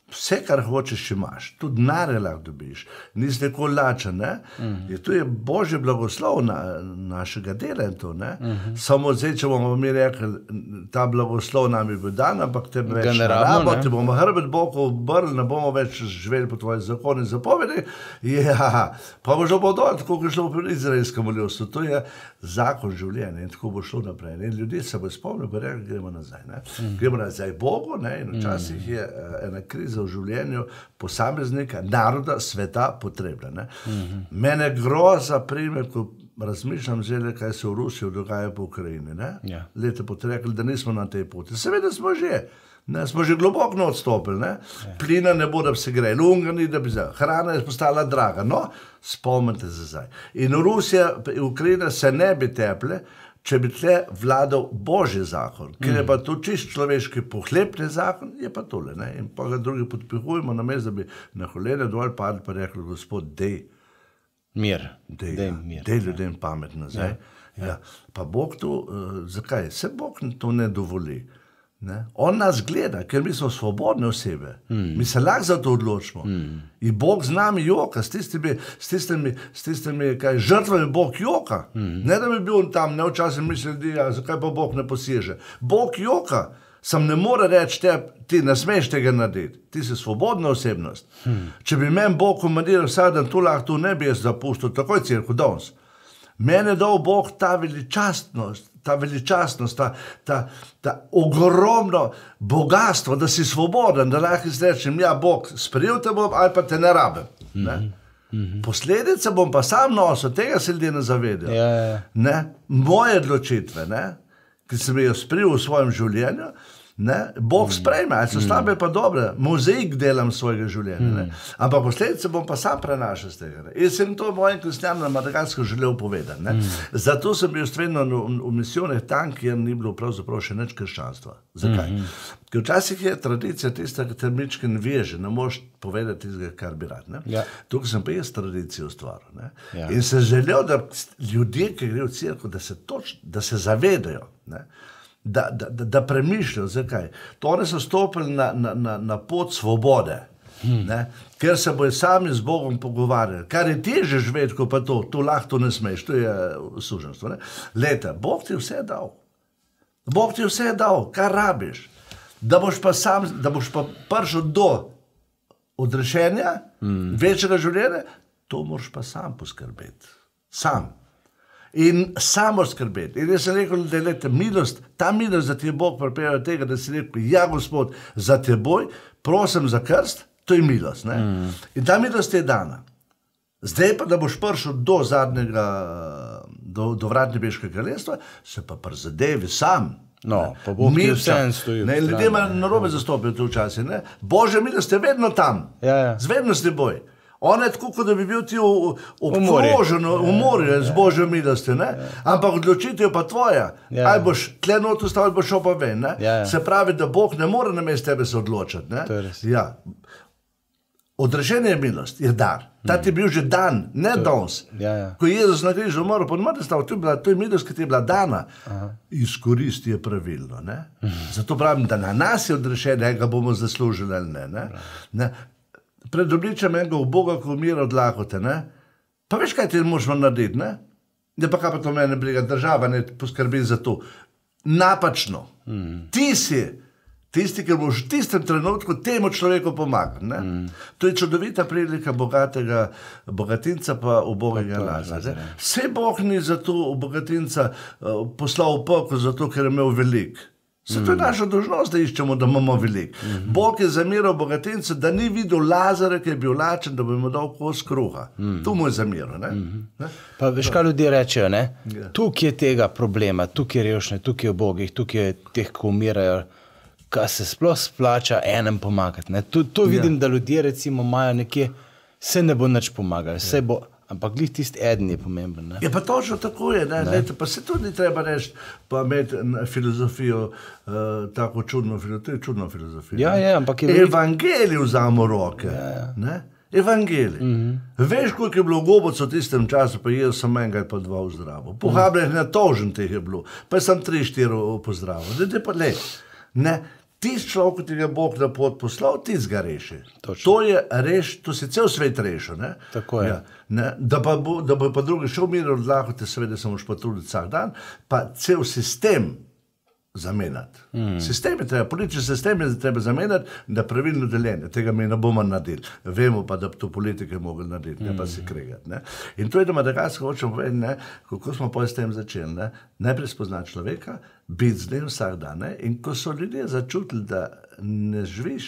Vse, kar hočeš, imaš, tudi denarja lahko dobiš, nisi tako lačen. To je božji blagoslov našega dela in to. Samo zdaj, če bomo mi rekli, ta blagoslov nam je bil dan, ampak te več ne rabo, te bomo hrbet Bogu obrli, ne bomo več živeli po tvojih zakonih zapovedi, pa bo že bo dol, tako kot je šlo v izraelskem ljudstvu. To je zakon življenja in tako bo šlo naprej. In ljudje se bo spomnili, bo rekli, gremo nazaj. Gremo nazaj Bogu, in včasih je ena kriza v življenju posameznika, naroda, sveta potrebna. Mene groza prime, ko razmišljam zdaj, kaj se v Rusiji dogaja po Ukrajini. Leta boste rekli, da nismo na tej poti. Seveda smo že. Smo že globoko odstopili. Plina ne bo, da bi se grejali, ungani, da bi se. Hrana je postala draga. No, spomnite se zdaj. In Rusija, Ukrajina se ne bi teple, če bi tle vladal božji zakon, ker je pa to čist človeški pohlepni zakon, je pa tole. In pa ga drugi podpihujemo, namesto da bi na kolene dol padli pa rekli, Gospod, dej mir. Dej ljudem pamet nazaj. Pa Bog to, zakaj? Se Bog to ne dovoli. On nas gleda, ker mi smo svobodne osebe. Mi se lahko za to odločimo. In Bog z nami joka, s tistimi žrtvami Bog joka. Ne da bi bil tam, ne včasih misli, zakaj pa Bog ne poseže. Bog joka. Sam ne more reči, ti ne smeš tega narediti. Ti si svobodna osebnost. Če bi meni Bog komandiral vsak dan, tu lahko tu ne bi jaz zapustil, takoj cirku danes. Mene je dal Bog ta veličastnost, ta ogromno bogatstvo, da si svoboden, da lahko izrečem, Bog, sprejel te bom ali pa te ne rabim. Posledice bom pa sam nosil, tega se ljudje ne zavedajo. Moje odločitve, ki sem jo sprejel v svojem življenju, Bog sprejme, ali so slabe pa dobre, mozaik delam svojega življenja. Ampak posledice bom pa sam prenašal z tega. In sem to mojim kristjanom na Madagarsku želel povedati. Zato sem bil stvarno v misijonih tam, kjer ni bilo pravzaprav še nič krščanstva. Zakaj? Ker včasih je tradicija tista, ki te mičke ne veže, ne moš povedati tistega, kar bi rad. Tukaj sem pa jaz tradicijo ustvaril. In sem želel, da ljudje, ki grejo v cerkev, da se zavedajo, da premišljajo, zakaj. To oni so stopili na pot svobode, ker se bojo sami z Bogom pogovarjali. Kar je teže živeti, ko pa to lahko ne smeš, to je suženstvo. Leta, Bog ti vse dal. Bog ti vse dal, kar rabiš. Da boš pa prišel do odrešenja, večjega življenja, to moraš pa sam poskrbeti. Sam. In samo skrbeti. In jaz sem rekel, da je milost, ta milost, da ti je Bog pripeljal tega, da si rekel, Gospod, za teboj, prosim za krst, to je milost. In ta milost je dana. Zdaj pa, da boš prišel do zadnjega, do vrat nebeškega kraljestva, se pa prizadevi sam. No, pa Bog ti vsem stoji. Ljudje ima narobe zastopijo to včasih. Božja milost je vedno tam. Z vedno s teboj. On je tako, kot da bi bil ti obkrožen, umorjen z Božjo milostjo, ampak odločitev pa tvoja. Ali boš tle not ustal, ali boš šel pa ven. Se pravi, da Bog ne more namesto tebe se odločiti. Odrešenje je milost, je dar. Ta ti je bil že dan, ne danes. Ko je Jezus na križu umrl, to je milost, ki ti je bila dana. Izkoristi je pravilno. Zato pravim, da na nas je odrešenje, ga bomo zaslužili ali ne. Pred obličem enega uboga, ko umira od lakote, pa veš, kaj ti možemo narediti, da pa kaj pa to mene briga, država ne poskrbi za to. Napačno. Ti si tisti, ki boš v tistem trenutku temu človeku pomagati. To je čudovita prilika bogatinca pa ubogega Lazarja. Vse Bog ni za to bogatinca poslal v pokoj, zato ker je imel veliko. To je naša dolžnost, da iščemo, da imamo veliko. Bog je zamiral bogatincu, da ni videl Lazarja, ki je bil lačen, da bi mu dal kos kruha. To mu je zamiral. Pa veš, kaj ljudje rečejo, tukaj je tega problema, tukaj je revščine, tukaj je ubogih, tukaj je teh, ko umirajo, kaj se sploh splača enem pomagati. To vidim, da ljudje recimo imajo nekje, se ne bo nič pomagali, se bo... Ampak glih tisti eden je pomemben. Ja, pa točno tako je. Pa se tudi ni treba reči, pa imeti filozofijo, tako čudno filozofijo. Ampak je... Evangelij vzamo roke. Evangelij. Veš, koliko je bilo gobocov v tistem času, pa jaz sem enega pa dva vzdravil. Pohabljenih netožen teh je bilo, pa sem 3-4 pozdravil. tisti človek, ki ga Bog na pot poslal, tisti ga reši. Točno. To je to si cel svet rešil. Ne? Tako je. Ja, ne? Da bo pa drugi še umiral od lakote, seveda se moraš potruditi vsak dan, pa cel sistem zamenjati. Sistem je treba, politični sistem je treba zamenjati, da pravilno deljenje. Tega mi ne bomo naredili. Vemo pa, da to politike mogli narediti, ne pa se kregati. Ne? In to je, da Madagaskar hočem povedati, ne? Kako smo pa s tem začeli. Ne? Najprej spoznati človeka, biti z njim vsak dan. Ne? In ko so ljudje začutili, da ne živiš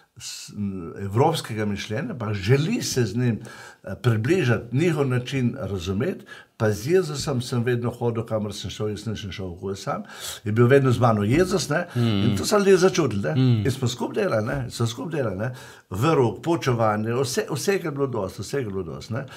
evropskega mišljenja, pa želi se z njim približati, njihov način razumeti, pa z Jezusom sem vedno hodil, kamor sem šel, jaz nisem šel v sam, je bil vedno z mano Jezus, ne? In to so ljudje začutili, ne? In smo skupaj delali, ne? Verok, počevanje, vsega je bilo dosti, ne?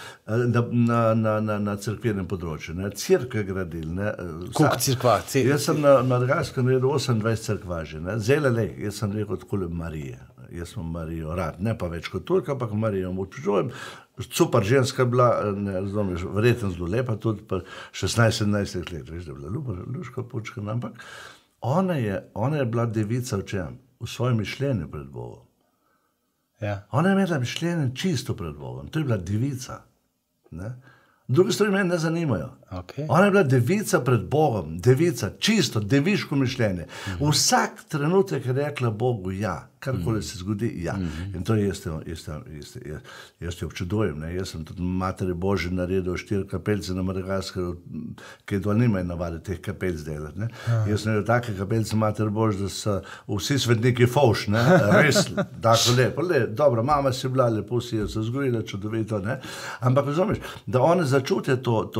Na cerkvenem področju, ne? Cerkve gradili, ne? Koliko cerkva? Jaz sem na Madagaskaru naredil 28 cerkva že, ne? Zelele, jaz sem rekel odkole Marije. Jaz sem Marijo rad, ne pa več kot Turka, ampak Marijo občudujem. Super ženska bila, ne razumeš, verjetno zelo lepa, tudi pa 16-17 let, veš, da je bila luška pučka, ampak ona je bila devica v čem? V svojem mišljenju pred Bogom. Ja. Ona je imela mišljenje čisto pred Bogom, to je bila devica. Ne? Druge stvari mene ne zanimajo. Okay. Ona je bila devica pred Bogom, devica, čisto, deviško mišljenje. Vsak trenutek je rekla Bogu ja, karkoli se zgodi, ja. In to jaz te občudujem. Ne? Jaz sem tudi Materi Božji naredil 4 kapelce na Madagaskaru, ki dol nimajo navade teh kapelc delati. Ne? Jaz sem naredil take kapelce Materi Božji, da so vsi svetniki fauš, ne? Res, tako lepo, dobro, mama si bila, lepo si je se zgojila, čudovito, ne? Ampak razumeš, da one začutijo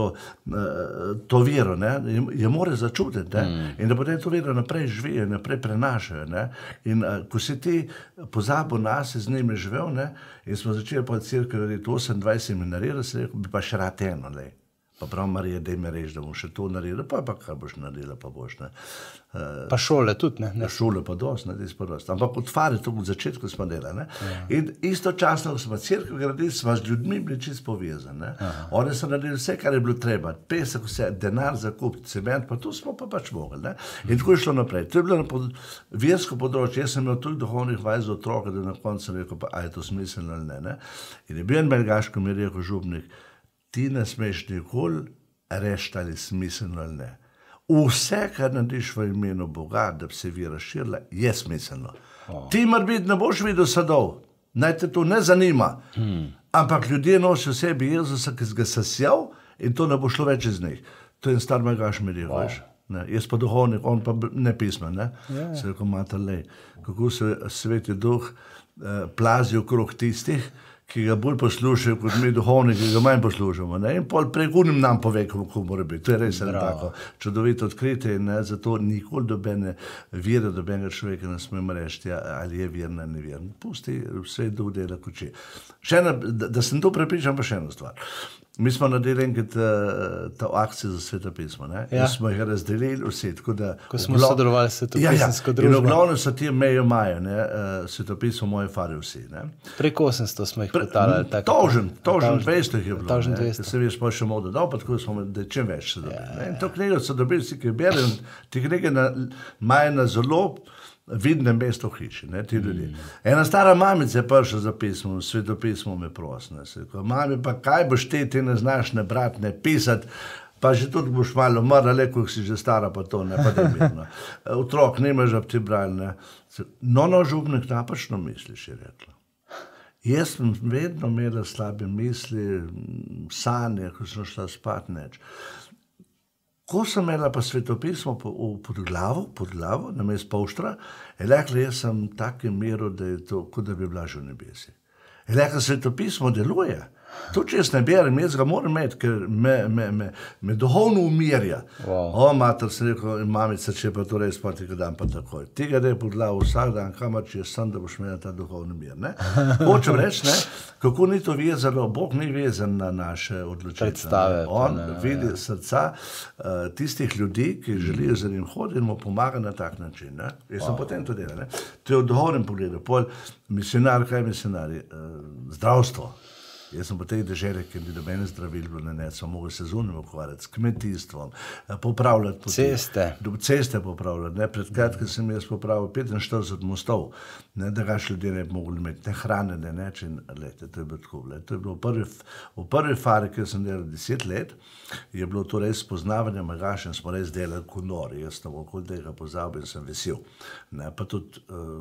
to vero, ne? Je more začutiti, ne? In da potem to vero naprej živijo, naprej prenašajo. Ne? In ko si ti pozabil nas, z njimi živel, ne? In smo začeli pa cerkev narediti 28 in naredili, se rekel, bi pa še rad eno, le. Pa prav Marija, daj me reči, da bom še to naredil, pa kaj boš naredila, pa boš, ne. Pa šole tudi, ne? Šole pa dosti, ne, pa dosti. Ampak odfari, to v začetku smo delali, ne. In istočasno, ko smo cerkev gradili, smo z ljudmi bili čisto povezani, ne. Oni so naredili vse, kar je bilo treba, pesek, vse, denar za kupiti, cement, pa tu smo pa pač mogli, ne. In tako je šlo naprej. To je bilo na versko področje, jaz sem imel tudi duhovnih vaj za otroka, da na koncu sem rekel, pa a je to smiselno ali ne. In je bil en belgaško mi rekel župnik, ti ne smeš nikoli reči, ali smiselno ali ne. Vse, kar narediš v imenu Boga, da bi se vira širila, je smiselno. Ti morbiti ne boš videl sadov, naj te to ne zanima, ampak ljudje nosijo v sebi Jezusa, ki ga sesjal in to ne bo šlo več iz njih. To je en star Belgaš mi rekel, veš. Jaz pa duhovnik, on pa ne pismen, ne. Se rekel, mata lej, kako se Sveti Duh plazi okrog tistih, ki ga bolj poslušajo kot mi duhovniki, ki ga manj poslušamo. Ne? In pol prekunim nam pove, kako mora biti. To je res tako čudovito odkritje in zato nikoli dobene vire, dobenega človeka ne smemo reči, ali je verna ali ne verna. Pusti vse Duh dela koči. Da sem to prepričan, pa še eno stvar. Mi smo naredili enkrat ta akcijo za Sveto pismo, ne? In smo jih razdelili vsi, tako da... Ko smo sodelovali s svetopisemsko družbo. In v glavnem so ti mejo majo, ne? Svetopismo moje fari vsi, ne? Preko 800 smo jih potalali. Tožen 200 jih je bilo, ne? Ne vem, smo še modo dal, pa tako smo, da čim več se dobili. In to knjigo so dobili vsi, ki bere, ti knjige majo na zelo vidnem mestu v hiši, ne, ti ljudje. Ena stara mamica je prišla za pismo, svetopismo me prosne. Mami, pa kaj boš ti ne znaš ne brati, ne pisati, pa že tudi boš malo mrla, le, ko si že stara, pa to ne, pa da je mirno. Otrok, nimaš, da bi ti brali, ne. No, župnik, napačno misliš, je rekla. Jaz sem vedno imela slabe misli, sanje, ko sem šla spat, neč. Ko sem imela pa svetopismo pod glavo, namesto polštra, je rekla, jaz sem takem miru, da je to, kot da bi bila že v nebesi. Je rekla, svetopismo deluje. To, če jaz ne berem, jaz ga moram imeti, ker me duhovno umirja. O, mater, sem rekel, mamica, če pa to res, pa ti ga dam pa takoj. Ti ga daj pod glavo vsak dan, kamar če jaz sem, da boš imela ta duhovni mir, ne? Hočem reči, ne, kako ni to vezano, Bog ni vezan na naše odločitve. Predstave. On vidi srca tistih ljudi, ki želijo za njim hoditi in mu pomaga na tak način, ne? Jaz sem potem to delal, ne? To je v duhovnem pogledu. Pol misionar, kaj je misionar? Zdravstvo. Jaz sem po tej deželi, ki ni dobene zdravil, smo mogli se zunaj ukvarjati s kmetijstvom, popravljati poti. Ceste popravljati. Ne? Pred kratkim sem jaz popravil 45 mostov, ne? Da ga še ljudje ne bi mogli imeti, ne hranjene, ne? To je bilo tako. To je bilo v prvi fari, ki sem delal 10 let, je bilo to res spoznavanje Magaša in smo res delali kot nori. Jaz sem okoli tega pozabil in sem vesel. Ne? Pa tudi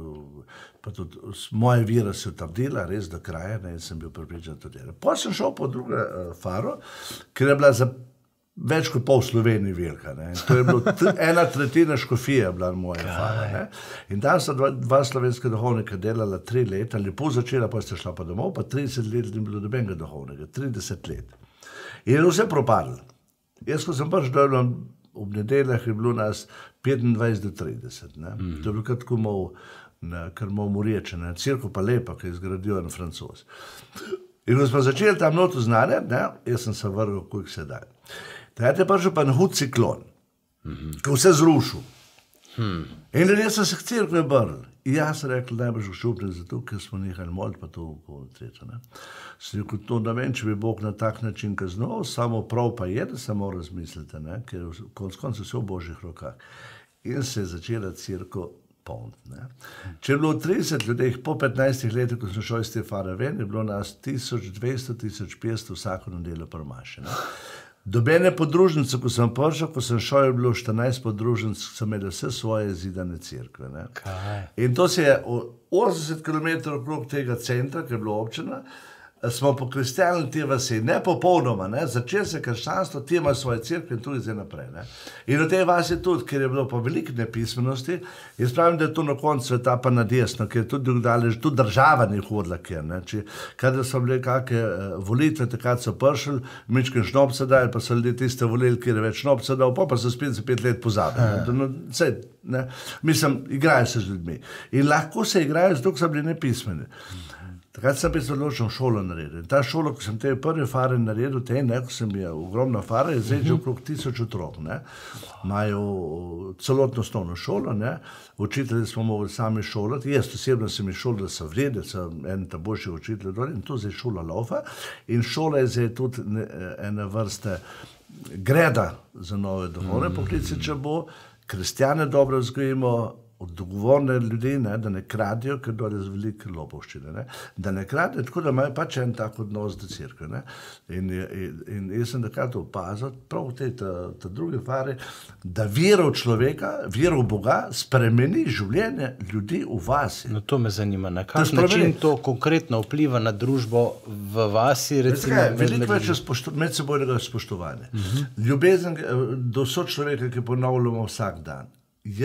moje vire se utrdila res do kraja, ne? In sem bil pripričan tudi. Potem sem šel po drugo faro, ker je bila za več kot pol Slovenije velika. Ne? To je bilo 1/3 škofije bila moja fara. Ne? In tam sta dva slovenska duhovnika delala 3 leta, lepo začela, pa sta šla pa domov, pa 30 let ni bilo dobenega duhovnega, 30 let. In je vse propadlo. Jaz, ko sem prišel ob nedeljah, je bilo nas 25 do 30. Ne? To je bilo tako malo, kar malo moreče, cirko pa lepa, ki je zgradil en Francoz. In ko smo začeli tam noto znane, jaz sem se vrgel, koliko se da. Takrat je prišel pa en hud ciklon, ki vse zrušil. In ljudje so se k cirkvi obrnili. In jaz sem rekel, najbrž šupne zato, ker smo nehali moliti, pa to okoli tretje. Sem rekel, to ne vem, če bi Bog na tak način kaznoval, samo prav pa je, da se mora razmisliti, ker konec koncev vse v Božjih rokah. In se je začela cirko polniti. Če je bilo 30 ljudi, po 15 letih, ko sem šel iz te fare ven, je bilo nas 1200-1500 vsako nedeljo premaše. Dobene podružnice, ko sem prišel, ko sem šel, je bilo 14 podružnic, ki so imeli vse svoje zidane cerkve. In to se je 80 km okrog tega centra, ki je bilo občina, smo pokristjani te vasi, ne popolnoma, začeli se krščanstvo, te ima svoje cerkve in tudi zdaj naprej. In v tej vasi tudi, ker je bilo pa veliko nepismenosti, jaz pravim, da je to na koncu sveta pa na desno, ker tudi država ni hodila kjer. Kadar so bile kakšne volitve, takrat so prišli, mičken šnopca dali, pa so ljudje tiste volili, kjer je več šnopca dal, pa so spet za 5 let pozabili. Mislim, igrajo se z ljudmi. In lahko se igrajo, zato so bili nepismeni. Takrat sem se odločil šolo narediti. Ta šola, ko sem te prve fare naredil, ko sem je ogromna fara, je zdaj že okrog 1000 otrok. Imajo celotno osnovno šolo, učitelji smo mogli sami šolati. Jaz osebno sem jih šolal, da so vrede, sem en ta boljši učitelj dol in to zdaj šola laufa. In šola je zdaj tudi ena vrste greda za nove duhovne poklice, če bo. Kristjane dobro vzgojimo, odgovorne ljudi, da ne kradijo, ker dole je veliko lopovščine. Da ne kradijo, tako da imajo pač en tak odnos do cerkve. In jaz sem takrat opazil, prav v tej druge fari, da vera v človeka, vera v Boga spremeni življenje ljudi v vasi. No to me zanima, na kak način to konkretno vpliva na družbo v vasi? Veliko več medsebojnega spoštovanja. Ljubezen do sočloveka, ki ponavljamo vsak dan.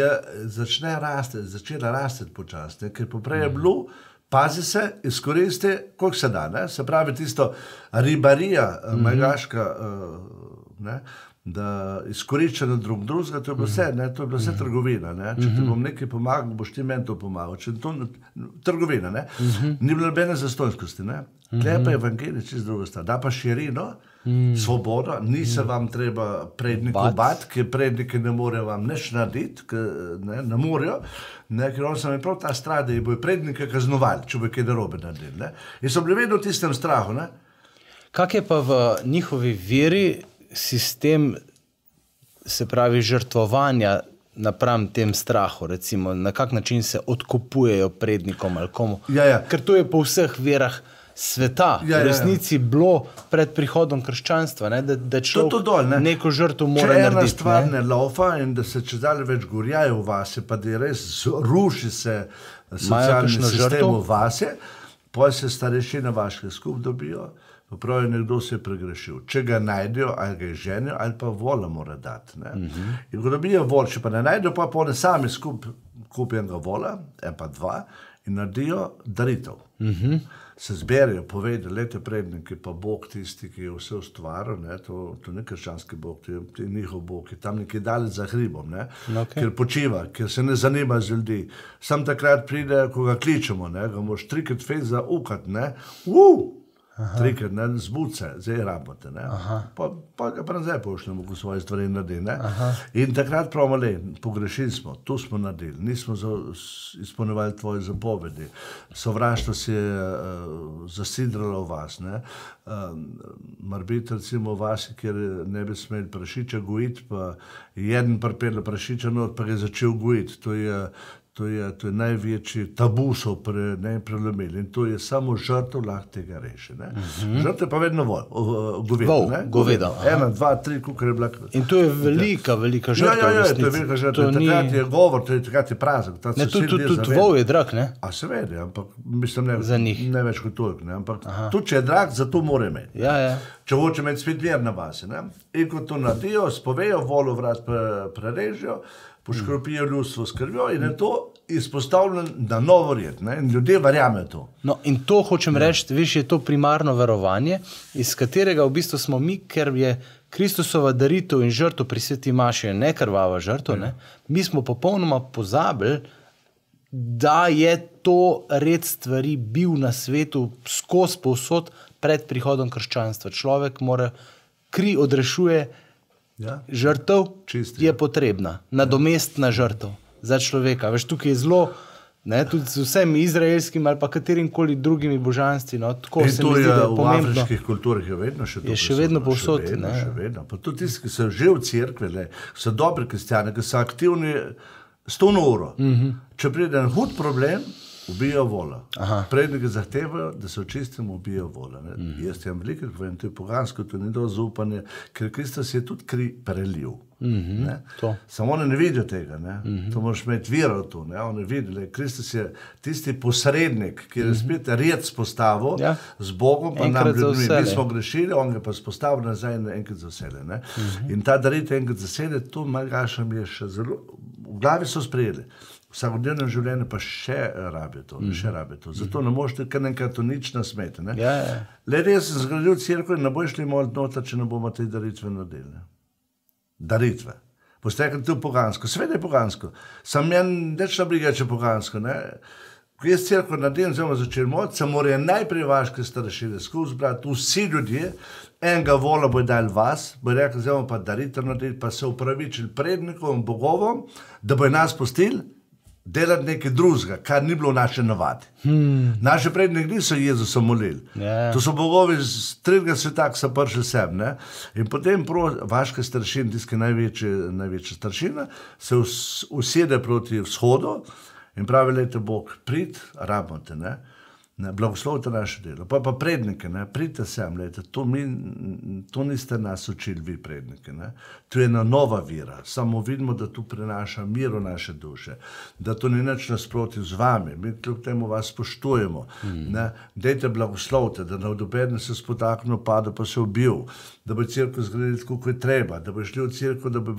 Začela rasti počasno, ker poprej je bilo, pazi se, izkoristi, koliko se da, se pravi tisto ribarija, magaška, da izkoriščeno drugega, to je bilo vse, to je bilo vse trgovina, če ti bom nekaj pomagal, boš ti meni to pomagal, trgovina, ni bilo nobene zastonjskosti, tle pa evangelij čisto druga stvar, da pa širino, svoboda, ni se vam treba prednikov bati, ker predniki ne morejo vam nič narediti, ne morejo, ker on sem je prav ta strah, da je bojo prednike kaznovali, če bo kaj narobe naredili. In so bili vedno v tistem strahu. Kak je pa v njihovi veri sistem, se pravi, žrtvovanja napram tem strahu, recimo, na kak način se odkupujejo prednikom ali komu? Ker to je po vseh verah sveta, v resnici bilo pred prihodom krščanstva, da človek neko žrtvo mora narediti. Če ena stvar ne laufa in da se čedalje več gorjajo v vase, pa da res ruši se socialni sistem v vase, potem se starešine vaške skup dobijo, pa pravi, nekdo se je pregrešil. Če ga najdejo, ali ga ženijo, ali pa vola mora dati. In ko dobijo vol, če pa ne najdejo, pa one sami skup kupijo enega vola, en pa dva, in naredijo daritev. Se zberijo, povedo, lete predniki, pa Bog tisti, ki je vse ustvaril, to ni krščanski Bog, to je njihov Bog, je tam nekaj daleč za hribom, ker počiva, ker se ne zanima z ljudi. Sam takrat pride, ko ga kličemo, ga moraš 3-krat fejt zaukati, trikrat, ne, zbuce, zdaj rabite, ne. Pa ga pa nazaj pošljemo, ko svoje stvari naredi, ne. In takrat pravimo, pogrešili smo, to smo naredili, nismo izpolnjevali tvoje zapovedi, sovraštvo se je zasidralo v vas, ne. Morbiti recimo v vas, kjer ne bi smeli prašiča gojiti, pa jeden pripelje prašiča not, pa ga je začel gojiti, to je največji tabu so prelomili in to je samo žrtev lahko tega reši. Žrtev pa vedno govedo. 1, 2, 3, kolikor je bila. In to je velika žrtev. Ja, to je velika žrtev. Takrat je govor, takrat je praznik. Tudi vol je drag, ne? A seveda, ampak mislim ne več kot toliko, ne? Ampak tudi če je drag, zato mora imeti. Ja. Če hoče imeti spet ver na vasi, ne? In ko to naredijo, spovejo, volo vrat prerežijo, poškropijo ljudstvo s krvjo in je to izpostavljen na novo red. In ljudje verjamejo to. No, in to hočem reči, veš, je to primarno verovanje, iz katerega v bistvu smo mi, ker je Kristusova daritev in žrtev pri sveti maši ne krvava žrtev, ne? Mi smo popolnoma pozabili, da je to red stvari bil na svetu skozi povsod pred prihodom krščanstva. Človek mora kri odrešuje. Žrtev je potrebna, nadomestna žrtev za človeka. Veš, tukaj je zelo, tudi z vsemi izraelskim ali pa katerimkoli drugimi božanstvi. No, tako se mi zdi, da je pomembno. V afriških kulturah je vedno še to. Je še vedno povsod. Še vedno. Pa tudi tisti, ki so že v cerkvi, so dobri kristjani, ki so aktivni 100 uro. Če pride en hud problem, ubijajo vola. Predniki zahtevajo, da se očistimo, ubijajo vola. Jaz imam veliko, to je pogansko, to ni dovolj zaupanje, ker Kristus je tudi kri prelil. Samo oni ne vidijo tega. To moraš imeti vero v to. Oni videli, Kristus je tisti posrednik, ki je spet red spostavil z Bogom, pa nam ljudmi. Mi smo grešili, on ga pa spostavil nazaj enkrat za vselej. In ta daritev enkrat za vselej, to Malgašem je še zelo, v glavi so sprejeli. V vsakodnevnem življenju pa še rabijo to. Zato ne možete kar nekaj to nič nasmeti. Le res sem zgradil cerkev in ne boš šli moliti noter, če ne bomo te daritve naredili. Daritve. Boste rekli, to je pogansko. Sveda je pogansko. Sam meni neč nabriga, če je pogansko. Ko jaz cerkev naredim, zdaj začeli moliti, se morajo najprej vaške starešine skozi brati, vsi ljudje, enega vola bojo dali vas, bojo rekli, zdaj bomo pa daritev naredili, pa se upravičili prednikom, bogovom, da bojo nas pustili delati nekaj drugega, kar ni bilo v naše navadi. Naši predniki niso Jezusa molili. To so bogovi z tretjega sveta, ki so prišli sem. In potem vaška staršina, tiska največja staršina, se usede proti vzhodu in pravi, lejte Bog, prid, rabite, blagoslovite naše delo. Pa prednike, pridite sem, lejte, to niste nas učili vi prednike. To je ena nova vira. Samo vidimo, da tu prinaša mir v naše duše. Da to ni nič nasproti z vami. Mi kljub temu vas spoštujemo. Dejte blagoslovite, da na odobedne se spotaknil, pada pa se ubil. Da bo cerkev zgradili tako, kot je treba. Da bo šli v cerkev, da bo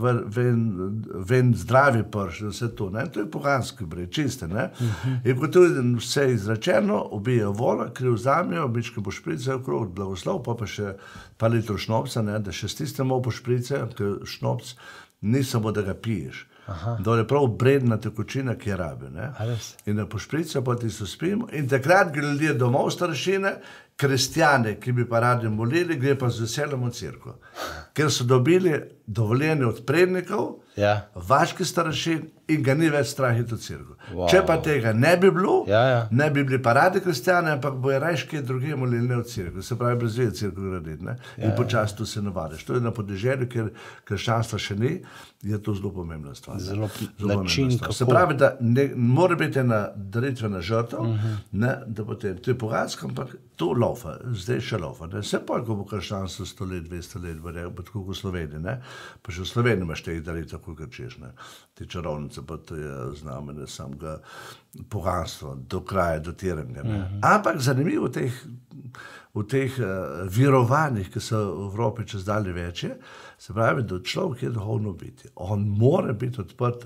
ven zdravi pršli. Vse to. To je poganski brej, čiste. In ko to je vse izrečeno, ubijajo vola, kri vzamijo, bičke bo šprice okrog, blagoslov, pa še pa litro šnopca, da še stisnemo po šprice, ker šnopc ni samo, da ga piješ. Dole je prav bredna tekočina, ki je rabi. In po šprice pa ti so spimo. In takrat gre ljudje domov staršine, kristjane, ki bi pa radi molili, gre pa z veseljem v cerkev. Ker so dobili dovoljenje od prednikov, vaški staršin in ga ni več strah iti v cerkev. Če pa tega ne bi bilo, ne bi bili pa radi kristjane, ampak bojo rajški druge molili ne v cerkev. Se pravi, brez vede cerkev graditi. In počasi tu se navadiš. To je na podeželju, ker krščanstva še ni, je to zelo pomembna stvar. Zelo način, kako. Se pravi, da mora biti ena daritvena žrtev, da potem, to je pogansko, ampak to laufa, zdaj še laufa. Se pa, ko bo krščanstvo 100 let, 200 let, bo tako v Sloveniji, pa še v Sloveniji imaš teh daritev, kot češ, te čarovnice, pa to je znamenje samega poganstva, do kraja, do tiranja. Ampak zanimivo v teh virovanjih, ki so v Evropi čez dalje večje, se pravi, da človek je duhovno biti. On mora biti odprt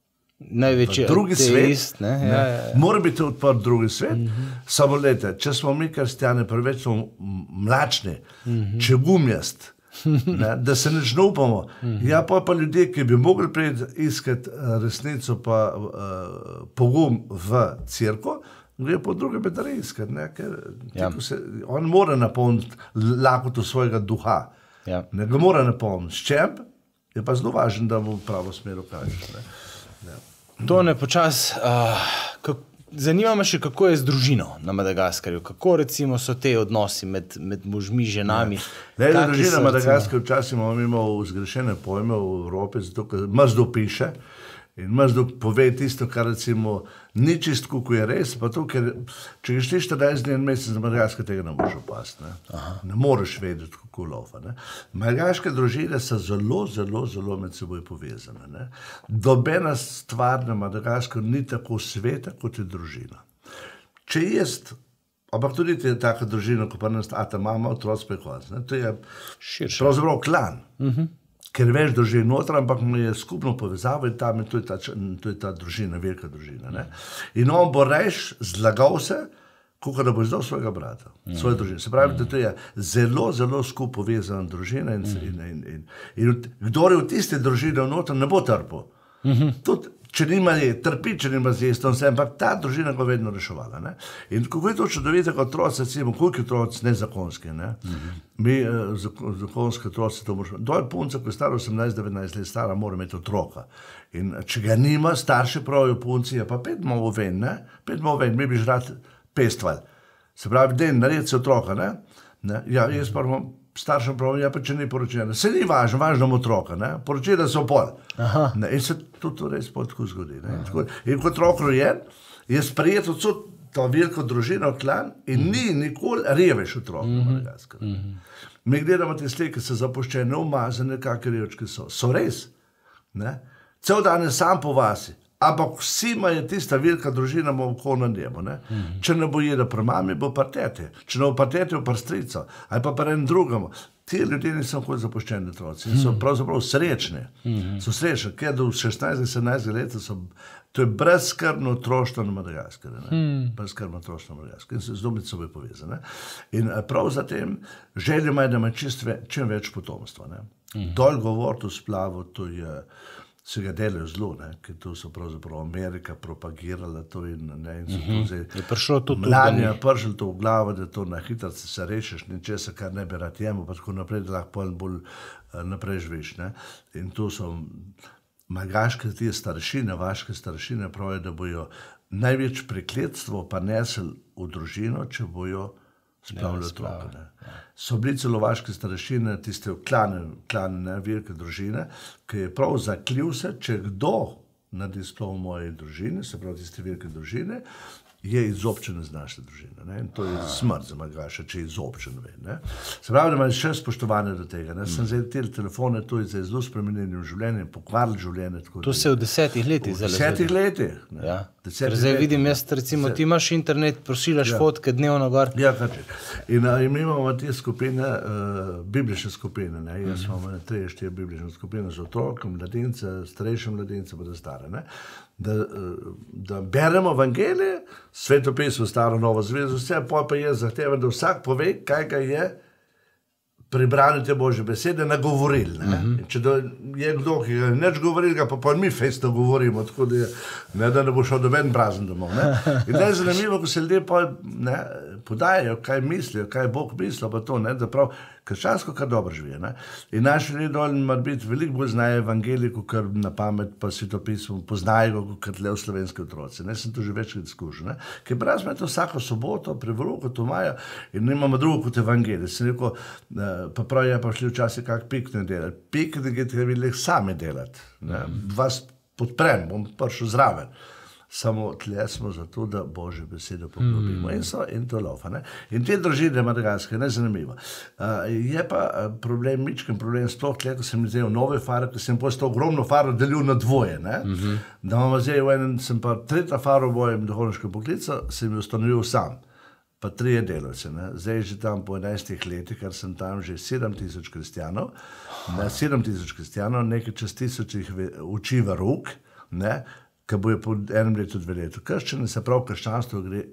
drugi svet, mora biti odprt drugi svet, samo lete, če smo mi kristjani preveč mlačni, čegumjast, da se nič ne upamo. Ja, pa ljudje, ki bi mogli priti iskati resnico pa pogum v cerkev, gre po druge bedarijske, ker on mora napolniti lakoto svojega duha. Ne ga mora napolniti. S čem? Je pa zelo važno, da mu pravo smer ukažeš. To ne počas. Zanima me še, kako je z družino na Madagaskarju. Kako recimo so te odnosi med možmi, ženami? Družina Madagaskarja včasih imamo zgrešene pojme v Evropi, zato ker mrzdo piše in mrzdo pove tisto, kar recimo ni čistko, ko je res, pa to, ker če greš 14 dni en mesec na Madagaskar, tega ne moreš opasti. Ne moreš vedeti, kako lova. Madagaške družine so zelo med seboj povezane. Dobena stvar na Madagaskarju ni tako sveta, kot je družina. Če jaz, ampak tudi je taka družina, ko pa nas ata mama, otroc prehod, to je pravzaprav klan. Ker več družin noter, ampak mu je skupno povezavo in tam to je ta družina, velika družina. In on bo reš zlagal se, kako da bo izdal svojega brata, svoje družine. Se pravi, da to je zelo skup povezana družina in kdor je v tiste družine noter, ne bo trpel. Tudi, če nima trpi, če nima zjesti, ampak ta družina ga vedno reševala. In kako je to čudovito, kot otroci, recimo, koliko je otroci nezakonski, mi zakonski otroci to možemo. Dol punca, ko je stara 18-19 let stara, mora imeti otroka. In če ga nima, starši pravijo punci, pa pedmo ven, mi bi žrati pestvali. Se pravi, den, naredi se otroka, Ja, jaz prvo staršem pravim, ja, pa če ni poročena. Se ni važno mu otroka, poročena so pol. In se tudi res tako zgodi. In kot otrok rojen, je sprejet odsud to veliko družino, klan in ni nikoli revež otrok v Madagaskarju. Mi gledamo te slike, so zapuščene, umazane, kakve revčke so. So res. Cel dan je sam po vasi. Ampak vsi imajo tista velika družina okoli na njemu. Če ne bo jedel pri mami, bo pa tete. Če ne bo pa tete, bo pa strico. Ali pa en drugemu. Ti ljudje niso kot zapuščeni otroci. So pravzaprav srečni. So srečni, ker do 16-17 let to je brezskrbno otroštvo na Madagaskarju. Brezskrbno otroštvo na Madagaskarju. In se zelo med seboj povezane. In prav zatem željo imajo, da ima čim več potomstva. Dol govor, to splavo, to je se ga delajo zelo, ker to so pravzaprav Amerika propagirala to in so to zdaj... Je prišlo to tudi mladi je prišlo to v glavo, da to na hitro se rešiš, ničesa, kar ne bi rad jemu, pa tako naprej, da lahko bolj naprej živiš. In to so magaške te starešine, vaške starešine pravijo, da bojo največ prekletstvo pa nesel v družino, če bojo spravljali otroke. So bili celo vaške starešine, tiste klane, velike družine, ki je prav zaklil se, če kdo naredi sploh v moje družine, se pravi tiste velike družine, je izobčen iz naše družine. In to je smrt za Magaša, če je izobčen. Se pravi, da imajo še spoštovanje do tega. Sem zdaj te telefone, to je zelo spremenili v življenje, pokvarili življenje. To se v 10 letih zelo. V 10 letih. Zdaj vidim, jaz recimo, ti imaš internet, prosiljaš fotke dnevno gor. Ja, in mi imamo te skupine, biblične skupine. Jaz imamo 3-4 biblične skupine z otrokom, mladince, starejše mladince, pa da stare. Da beremo evangelije, svetopismo, staro, novo zvezo, vse, pa je zahteven, da vsak pove, kaj ga je prebrali te Božje besede, nagovoril. Če je kdo, ki ga neč govoril, ga pa mi fejsto govorimo, tako da ne bo šel doben prazen domov. In da je zanimivo, ko se ljudje podajajo, kaj mislijo, kaj Bog misli, pa to, da prav krščansko kar dobro živijo. In naši ljudje dol mora biti veliko bolj znajo evangelijo, kar na pamet pa svetopismo poznajo, kot le v slovenski otroci. Sem to že večkrat izkušal. Ker brez me to vsako soboto, preveruko to imajo in nimamo drugo kot evangelijo. Sem rekel, pa prav je pa šli včasih kak piknik delati. Piknik je trebali sami delati. Vas podprem, bom prišel zraven. Samo tle smo zato, da Božje besede poglobimo. In to laufa. In te družine Madagaske, zanimivo. Je pa problem, mičken problem, sploh tle, ko sem zdaj v nove fare, ko sem postal ogromno faro delil na dvoje. Da imamo zdaj v enem, sem pa tretja faro v mojem duhovniškem poklicu, sem jo ustanovil sam. Pa 3 delavce. Zdaj že tam po 11 letih, ker sem tam že 7000 kristjanov. 7000 kristjanov, nekaj čez 1000 jih uči veruk, ki bojo po enem letu, 2 letu krščani, se pravi, krščanstvo gre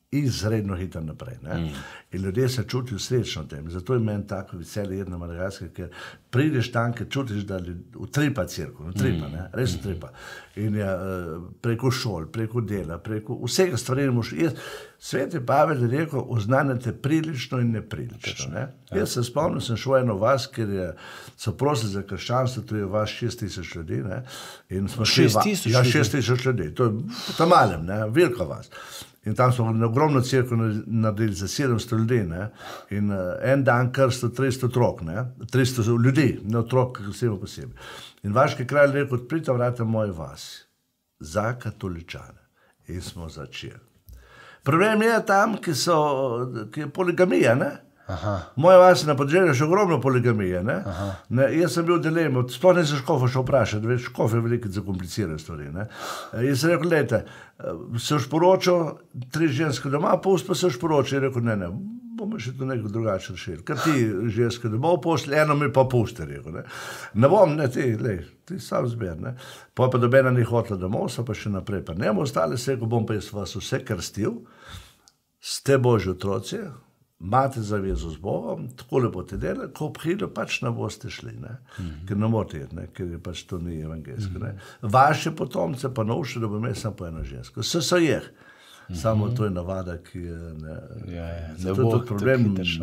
izredno hiter naprej. In ljudje se čutijo srečno tem. Zato je meni tako veselje iti na Madagaskar, ker prideš tam, ker čutiš, da utripa cirko, res utripa. In preko šol, preko dela, preko vsega stvari moš. Sveti Pavel je rekel, oznanjate prilično in neprilično. Ne? Jaz se spomnim, sem šel eno vas, ker so prosili za krščanstvo, to je vas 6000 ljudi. Ne? In smo 6000 ja, 6000 ljudi, to je tam malem, velika vas. In tam smo na ogromno cerkev naredili za 700 ljudi, ne? In en dan krsto 300 otrok, 300 ljudi, ne otrok, vsega posebej. In vaški kralj rekel, odprite vrata moje vasi za katoličane. In smo začeli. Problem je tam, ki je poligamija, ne? Moja vas na podeželju še ogromno poligamije, ne? Jaz sem bil dilema, sploh ne se škofa še vprašati, več škof je veliko zakomplicirane stvari, ne? Jaz sem rekel, lejte, se už poročil 3 ženske doma, pust pa se už poročil, je rekel, ne, bomo še to nekaj drugače rešili, ker ti ženske domov pošli, eno mi pa pusti, rekel, ne? Ne bom, ne, ti sam zber, ne? Pa dobena ni hotela domov, so pa še naprej, pa njemu ostali se, rekel, bom pa jaz vas vse krstil, ste Božji otroci, imate zavezo z Bogom, tako lepo te dela, ko pridu, pač ne boste šli, ne? Ker ne morate jeti, ker je pač to ni evangelsko. Vaše potomce pa nauči, da bo imel samo po eno žensko. So jeh. Samo to je navada, ki je... To je tudi problem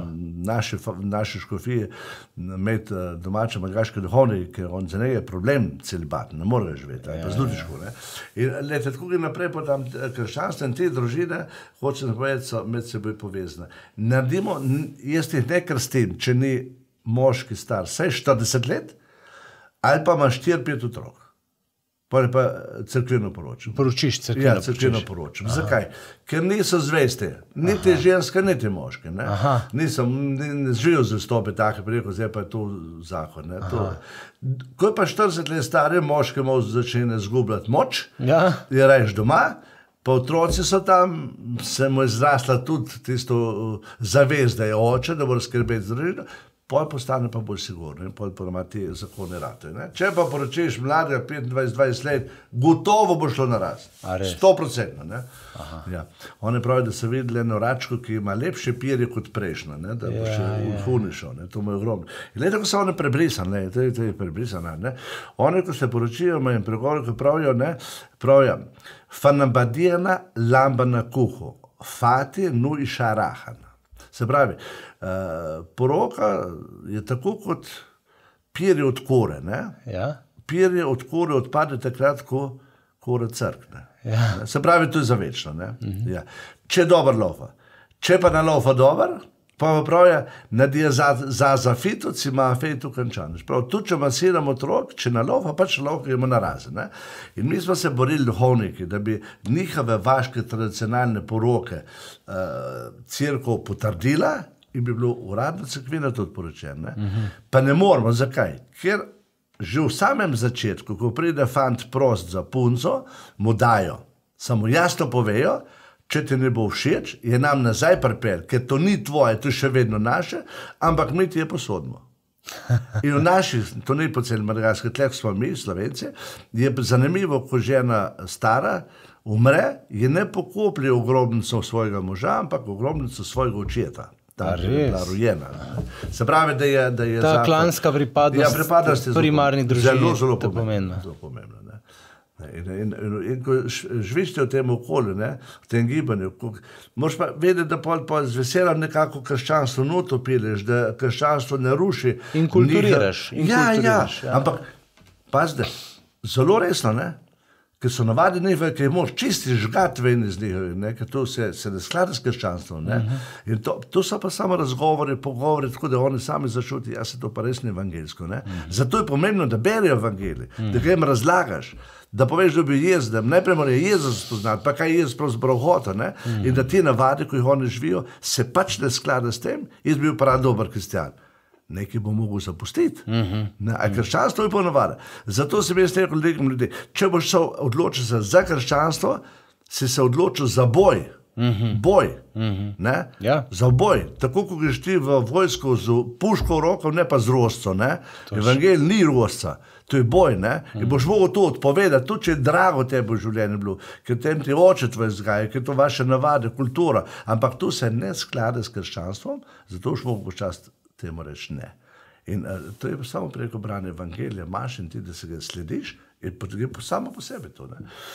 naše škofije, imeti domače madagaške duhovnike, ker on za njega je problem celibat, ne more živeti, pa zlutiško. In leta, tako gre naprej po tam krščanstvo in te družine, hoče napovedati, so med seboj povezane. Naredimo, jaz jih ne krstim, če ni moški star, vsaj 40 let, ali pa ima 4-5 otrok. Pa je pa crkveno poročim. Poročiš crkveno? Ja, crkveno poročim. Zakaj? Ker niso zveste. Niti ženske, niti moške. Ne živijo z vstope take, preko zdaj pa je to zakon. Ko je pa 40 let stare, moške začne zgubljati moč, je rajš doma, pa otroci so tam, se mu je zrasla tudi tisto zavez, da je oče, da bo skrbeti za družino, pol postane pa bolj sigurno in pol pa ima te zakone rate. Če pa poročiš mladega 25-20 let, gotovo bo šlo na rast. 100%. Oni pravijo, da so videli eno račko, ki ima lepše perje kot prejšnja, da bo še funišal. To mu je ogromno. In leta, ko so oni prebrisani, to je prebrisani, oni, ko se poročijo, in pregovori, ko pravijo, fanabadijana lamba na kuhu, fati nu iša rahana. Se pravi, poroka je tako kot perje od kore. Perje od kore odpade takrat, ko kore crkne. Se pravi, to je za večno. Če dober lofa. Če pa na lofa dober, pa pravijo, nadija za zafito, ci ima fejtu kančaniš. Prav, tudi če ima 7 otrok, če na lofa, pač lofa ima na razen. In mi smo se borili duhovniki, da bi njihove vaške tradicionalne poroke cerkev potrdila in bi bilo uradno cerkvina to odporočeno. Pa ne moramo, zakaj? Ker že v samem začetku, ko pride fant prost za punco, mu dajo. Samo jasno povejo, če ti ne bo všeč, je nam nazaj pripel, ker to ni tvoje, to je še vedno naše, ampak mi ti je posodimo. In v naših, to ni po celem Madagaskar, tleh smo mi, Slovenci, je zanimivo, ko žena stara umre, je ne pokoplje v grobnico svojega moža, ampak v grobnico svojega očeta. Ta je bila rojena. Se pravi, da je ta klanska pripadnost primarni družini zelo pomembna. In ko živiš v tem okolju, v tem gibanju, moraš pa vedeti, da pa z veseljem nekako krščanstvo noto pileš, da krščanstvo ne ruši. In kulturiraš. Ampak, pazite, zelo resno, ker so navadi njihove, ker moraš čisti žgat ven iz njihove, ker to se ne sklada s krščanstvom. In to so pa samo razgovori, pogovori, tako da oni sami začuti, ja se to pa res ni evangelsko. Zato je pomembno, da berijo evangeli, da ga jim razlagaš, da poveš, da bi Jezus, da najprej mora Jezus spoznati, pa kaj Jezus pravzaprav hoče, in da ti navadi, ko jih oni živijo, se pač ne sklada s tem, jaz bi bil prav dober kristjan. Nekaj bo mogel zapustiti. A krščanstvo je ponavada. Zato sem jaz rekel ljudem, če boš se odločil za krščanstvo, si se odločil za boj, boj. Ja. Za boj. Tako, ko greš ti v vojsko z puško v roko, ne pa z rožco. Evangelij ni rožca. To je boj, in boš mogel to odpovedati, tudi če je drago tebi v življenju bilo, ker tem ti oče tvoje vzgajajo, ker to vaše navade, kultura, ampak to se ne sklada s krščanstvom, zato boš mogel počasi temu reči ne. In to je samo preko branja evangelija, imaš in ti, da se ga slediš, in gre samo po sebi to.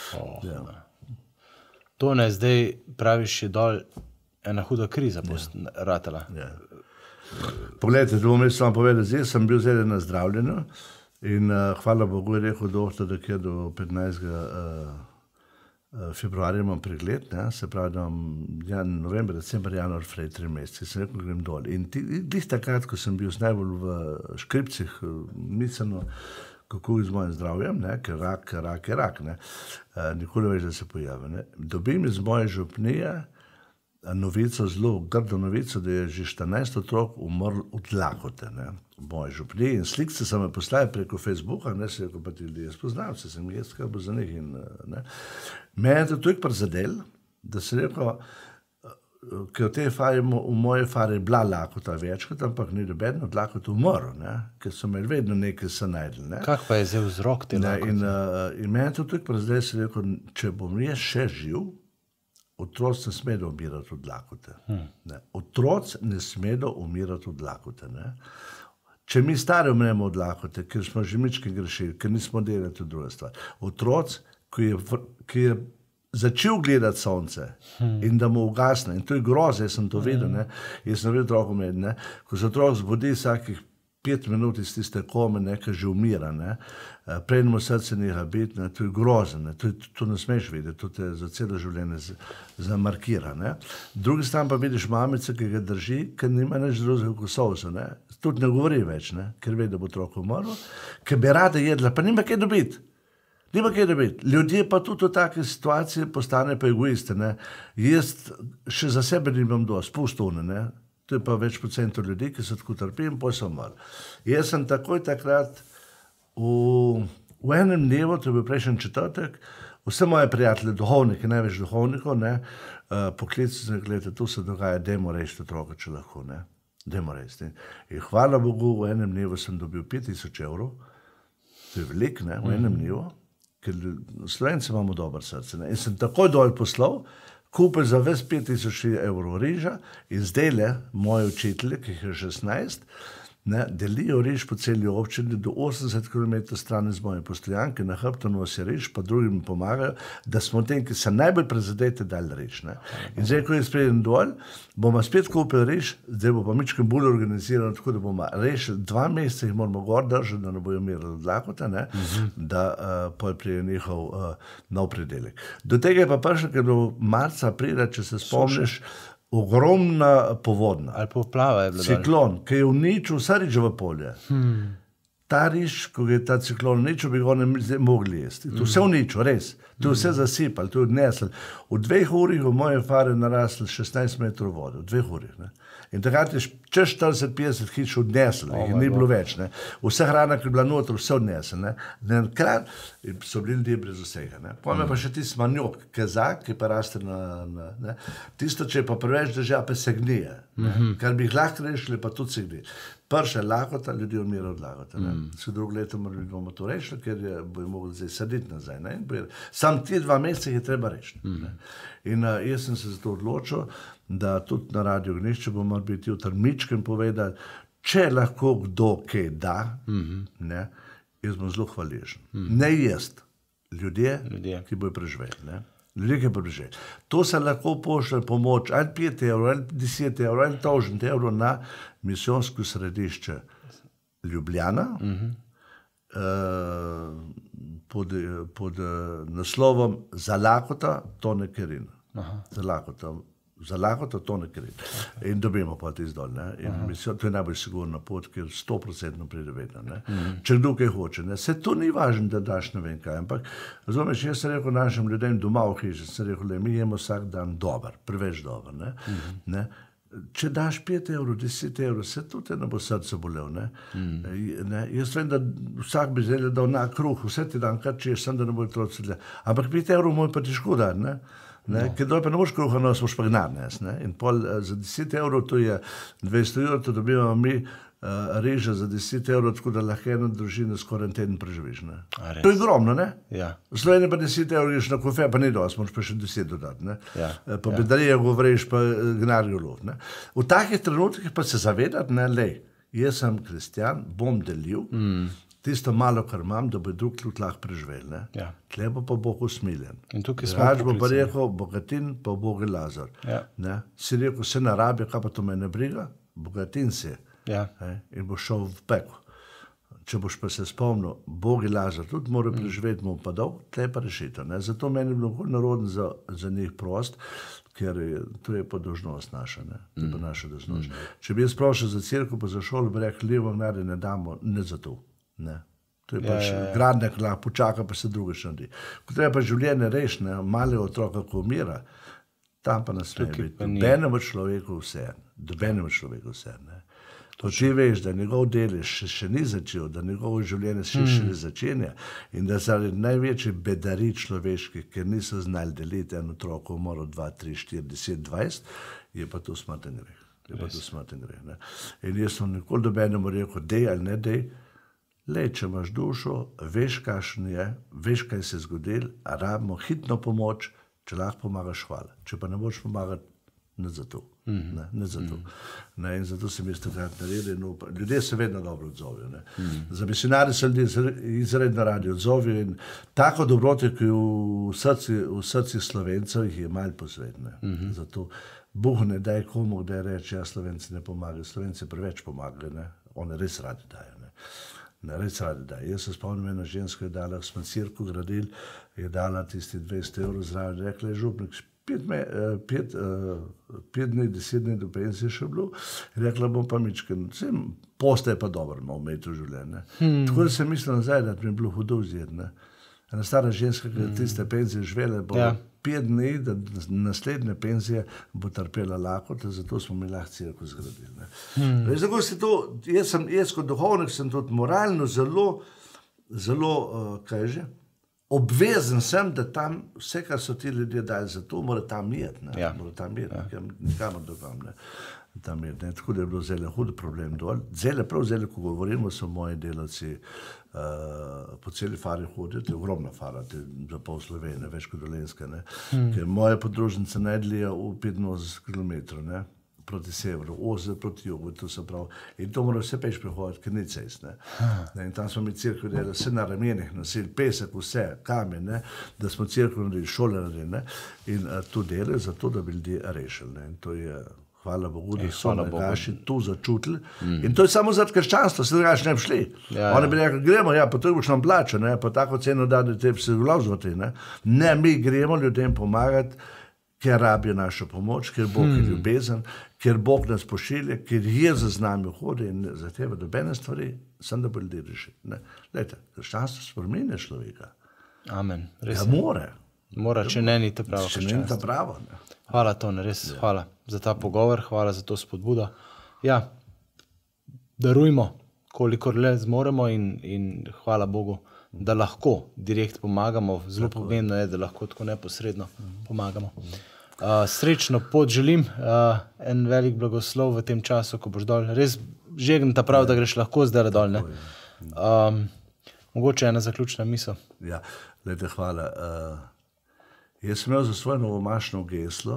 To ne, zdaj praviš, je dol ena huda kriza ratala. Poglejte, to bom jaz samo povedal, zdaj sem bil zdaj na zdravljenju, in hvala Bogu je rekel doktor, da je do 15. Februarja imam pregled, se pravi, da imam november, december, januar, frej 3 mesece, sem rekel, grem dol. In glih takrat, ko sem bil najbolj v škripcih, misleno, kako je z mojim zdravjem, ker rak je rak, nikoli več, da se pojavi. Dobim iz moje župnije novico, zelo grdo novico, da je že 14 otrok umrl od lakote, v moji župniji. In slikce so me poslali preko Facebooka, se rekel, pa ti ljudje spoznam, se sem jaz kaj bo za njih. Mene je to toliko prizadel, da se rekel, ker v moje fari je bila lakota večkrat, ampak ni noben od lakote umrl, ker so imeli vedno nekaj se najdel. Kak pa je zdaj vzrok te lakote? In mene je to toliko prizadel, se rekel, če bom jaz še živ, otroci ne smejo umirati od lakote. Otroci ne smejo umirati od lakote. Če mi stari umremo od lakote, ker smo že mičke grešili, ker nismo delali, to druga stvar. Otroci, ki je začel gledati sonce in da mu ugasne, in to je groza, jaz sem to videl, jaz sem videl otrok umeti, ko se otrok zbudi vsakih 5 minut iz tiste kome, nekaj že umira, prej mu srce neha biti, to je grozno, to ne smeš videti, to te za celo življenje zamarkira. Drugi stran pa vidiš mamice, ki ga drži, ker nima nič drugega kot solza, tudi ne govori več, ker ve, da bo otrok umrl, ker bi rada jedla, pa nima kaj dobiti. Ljudje pa tudi v take situacije postane pa egoiste. Jaz še za sebe nimam dosti, pustone, to je pa več procentov ljudi, ki so tako trpi in potem so umrli. Jaz sem takoj takrat v enem dnevu, to je bil prejšnji četrtek, vse moje prijatelje, duhovnike, največ duhovnikov, poklici sem rekel, to se dogaja, dajmo rešiti otroka, če lahko, dajmo rešiti. In hvala Bogu, v enem dnevu sem dobil 5000 evrov, to je veliko, v enem dnevu, ker Slovenci imamo dobro srce. In sem takoj dol poslal, kupil za ves 5000 evrov riža in zdaj moji učitelji, ki jih je 16, delijo riž po celi občini do 80 km stran iz moje postojanke, na hrbtu nosi riž, pa drugim pomagajo, da smo tem, ki se najbolj prizadete, dali riž. In zdaj, ko jaz pridem dol, bomo spet kupili riž, zdaj bo pa mičkem bolj organizirano, tako da bomo rešili 2 meseca, jih moramo gor držati, da ne bojo umirali od lakote, da prije njihov nov pridelek. Do tega je pa prišlo, ker do marca, aprila, če se spomniš, ogromna povodna. Ali poplava je bila. Ciklon, ki je uničil vsa riževa polja. Ta riž, ko je ta ciklon uničil, bi ga ne mogli jesti. To vse uničil, res. To je vse zasipal, to je odnesel. V 2 urih v moje fare naraslo 16 metrov vode. V 2 urih. In takrat je čez 40-50 hiš odnesel, jih ni bilo več. Vsa hrana, ki je bila noter, vse odnesel. Enkrat so bili ljudje brez vsega. Potem pa še tisti manjok, kezak, ki pa raste na tisto, če je pa preveč drža, pa se gnije. Kar bi jih lahko rešili, pa tudi se gnije. Prša lakota, ljudi umira od lakote. Vse drugo leto bomo to rešili, ker bojo mogli zdaj saditi nazaj. Sam ti 2 meseca je treba rešiti. In jaz sem se zato odločil, da tudi na Radio Ognjišče bomo biti jutri mičkem povedali, če lahko kdo kaj da, jaz bom zelo hvaležen. Ne jaz, ljudje, ki bojo preživeli. Ljudje, ki bojo preživeli. To se lahko pošlje pomoč, ali 5 evrov, ali 10 evrov, ali 1000 evrov na misijonsko središče Ljubljana, pod naslovom Za lakota Tone Kerin. Za lakota Tone Kerin. In dobimo pa ti zdol. To je najbolj sigurna pot, ker 100% pride vedno. Če kdo kaj hoče. Se to ni važno, da daš ne vem kaj. Ampak, razumeš, jaz sem rekel našim ljudem doma v hiši, sem rekel, mi jemo vsak dan dober, preveč dober. Če daš 5 evrov, 10 evrov, se tudi ne bo srce bolel. Jaz vem, da vsak bi zdaj dal na kruh, vse ti dan, kar češ, sem, da ne bo otroci dlje. Ampak 5 evrov moj pa težko dan. Ker dol pa ne boš kruha, no, smo špagnar nes. In pol za 10 evrov, to je 200 evrov, to dobivamo mi reže za 10 evrov, tako da lahko eno družino skoraj en teden preživiš. To je ogromno, ne? Ja. V Sloveniji pa 10 evrov ješ na kofe, pa ni dosti, moraš pa še 10 dodati, ne? Ja. Pa bedarija govoriš, pa gnarjo lov, ne? V takih trenutkih pa se zavedati, ne, lej, jaz sem kristjan, bom delil, tisto malo, kar imam, da bo drug tudi lahko preživel, ne? Ja. Tle bo pa Bog usmiljen. In tukaj smo Rač bo pa poklicani. rekel, Bogatin pa Bog je Lazar. Ja. Ne? Si rekel, se na rabi, kaj pa to me ne briga? Bogatin si. Ja. In boš šel v peko. Če boš pa se spomnil, Bog je Lazar, tudi mora preživeti, mu pa dol, tle pa rešitev. Zato meni je bilo bolj narodno za njih prost, ker to je pa dolžnost naša. Ne? To je pa naša dolžnost. Če bi jaz prošel za cerkev, pa za šolo, bi rekel, levo gnare ne damo, ne za to. Ne? To je pač gradnek, lahko počaka, pa se druge še naredi. Ko treba pa življenje reči, male otroka, ko umira, tam pa nas sme biti. Dobenemu človeku vse. To ti veš, da njegov delež še ni začel, da njegovo življenje še ne začenja in da zaradi največji bedari človeških, ker niso znali deliti en otrok, umrl 2, 3, 4, 10, 20, je pa to smaten greh. In jaz sem nikoli dobenemu rekel, dej ali ne dej, lej, če imaš dušo, veš, kakšen je, veš, kaj se je zgodil, a rabimo hitno pomoč, če lahko pomagaš, hvala. Če pa ne boš pomagati, ne za to. Ne za to. In zato sem jaz takrat naredil. Ljudje se vedno dobro odzovijo. Za misionarje se ljudje izredno radi odzovijo in tako dobrote, ki v srci Slovencev jih je malo po svet. Zato Bog ne daj komu, da reče, ja, Slovenci ne pomagajo. Slovenci preveč pomagajo. Oni res radi dajo. Res radi dajo. Jaz se spomnim, ena ženska je dala, smo cirku gradili, je dala tisti 200 evrov zraven, rekla je župnik, 5 dni, 10 dni do pensije še bilo, rekla bom pa mičken, postaje pa dobro, malo imeti v življenju. Tako da sem mislil nazaj, da mi je bilo hudo vzeti. Ena stara ženska, ki je tiste penzije živela, bo 5 dni, da naslednje penzije bo trpela lakote, zato smo mi lahko cerkev zgradili. Zato se to, jaz kot duhovnik sem tudi moralno zelo, kaj že, obvezen sem, da tam vse, kar so ti ljudje dali za to, mora tam jeti. Mora tam jeti, nikamor drugam. Tam je, tako da je bilo zelo hud problem dol. Prav zelo, ko govorimo, so moji delavci po celi fari hoditi, ogromna fara, za pol Slovenije, več kot Dolenska. Ker moje podružnice najdlje v 85 km, proti severu, proti jugu, to se pravi. In to mora vse peš prihoditi, ker ni cest. In tam smo mi cerkev delali, vse na ramenih nosili, pesek, vse, kamen, da smo cerkev naredili, šole naredili. In to delajo zato, da bi ljudi rešili. In to je, hvala Bogu, da so najgaši to začutili. In to je samo zaradi krščanstva, se drugače ne bi šli. Oni bi rekli, gremo, pa to boš nam plačal, pa tako ceno da te se vlozvati. Ne, mi gremo ljudem pomagati, ker rabijo našo pomoč, ker Bog je ljubezen, ker Bog nas pošilja, ker Jezus z nami hodi in zahteva dobene stvari, sem da bo ljudi rešiti. Glejte, krščanstvo spreminja človeka. Amen. Res ja, mora, če ne ni to pravo krščanstvo. Hvala, Tone, res hvala za ta pogovor, hvala za to spodbudo. Ja, darujmo, kolikor le zmoremo in hvala Bogu, da lahko direkt pomagamo. Zelo pomembno je, da lahko tako neposredno pomagamo. Srečno pot želim, en velik blagoslov v tem času, ko boš dol. Res žegnem ta prav, da greš lahko zdaj dol. Mogoče ena zaključna misel. Ja, lejte, hvala. Jaz sem imel za svoje novomašno geslo,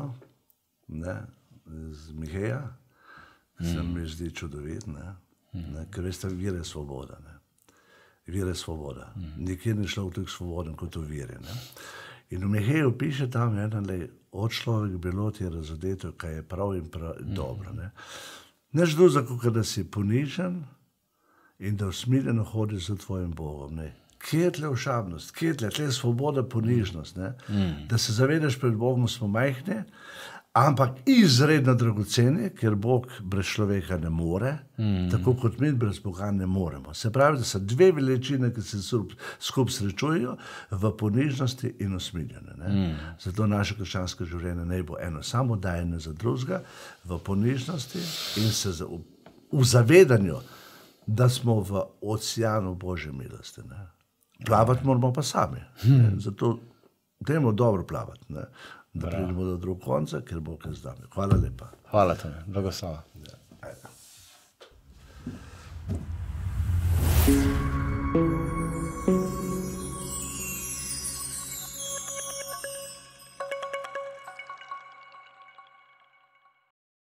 z Miheja, se mi zdi čudovit, ker veste, vira je svoboda. Vira je svoboda. Nikjer ni šlo v tako svoboden kot v viri. In v Miheju piše tam, od človek bilo ti je razodeto, kaj je prav in dobro. Nič drugega, kot da si ponižen in da usmiljeno hodiš za tvojim Bogom. Kje je tle ošabnost, kje je tle svoboda, ponižnost, da se zavedaš pred Bogom, smo majhni, ampak izredno dragoceni, ker Bog brez človeka ne more, tako kot mi brez Boga ne moremo. Se pravi, da so dve veličine, ki se skupaj srečujejo v ponižnosti in usmiljenju. Zato naše krščansko življenje naj bo eno samo dajanje za drugega v ponižnosti in se v zavedanju, da smo v oceanu Božje milosti. Plavati moramo pa sami. Zato dajmo dobro plavati. da pridemo do drugega konca, ker bo kaj z nami. Hvala lepa. Hvala, Tone. Blagoslova.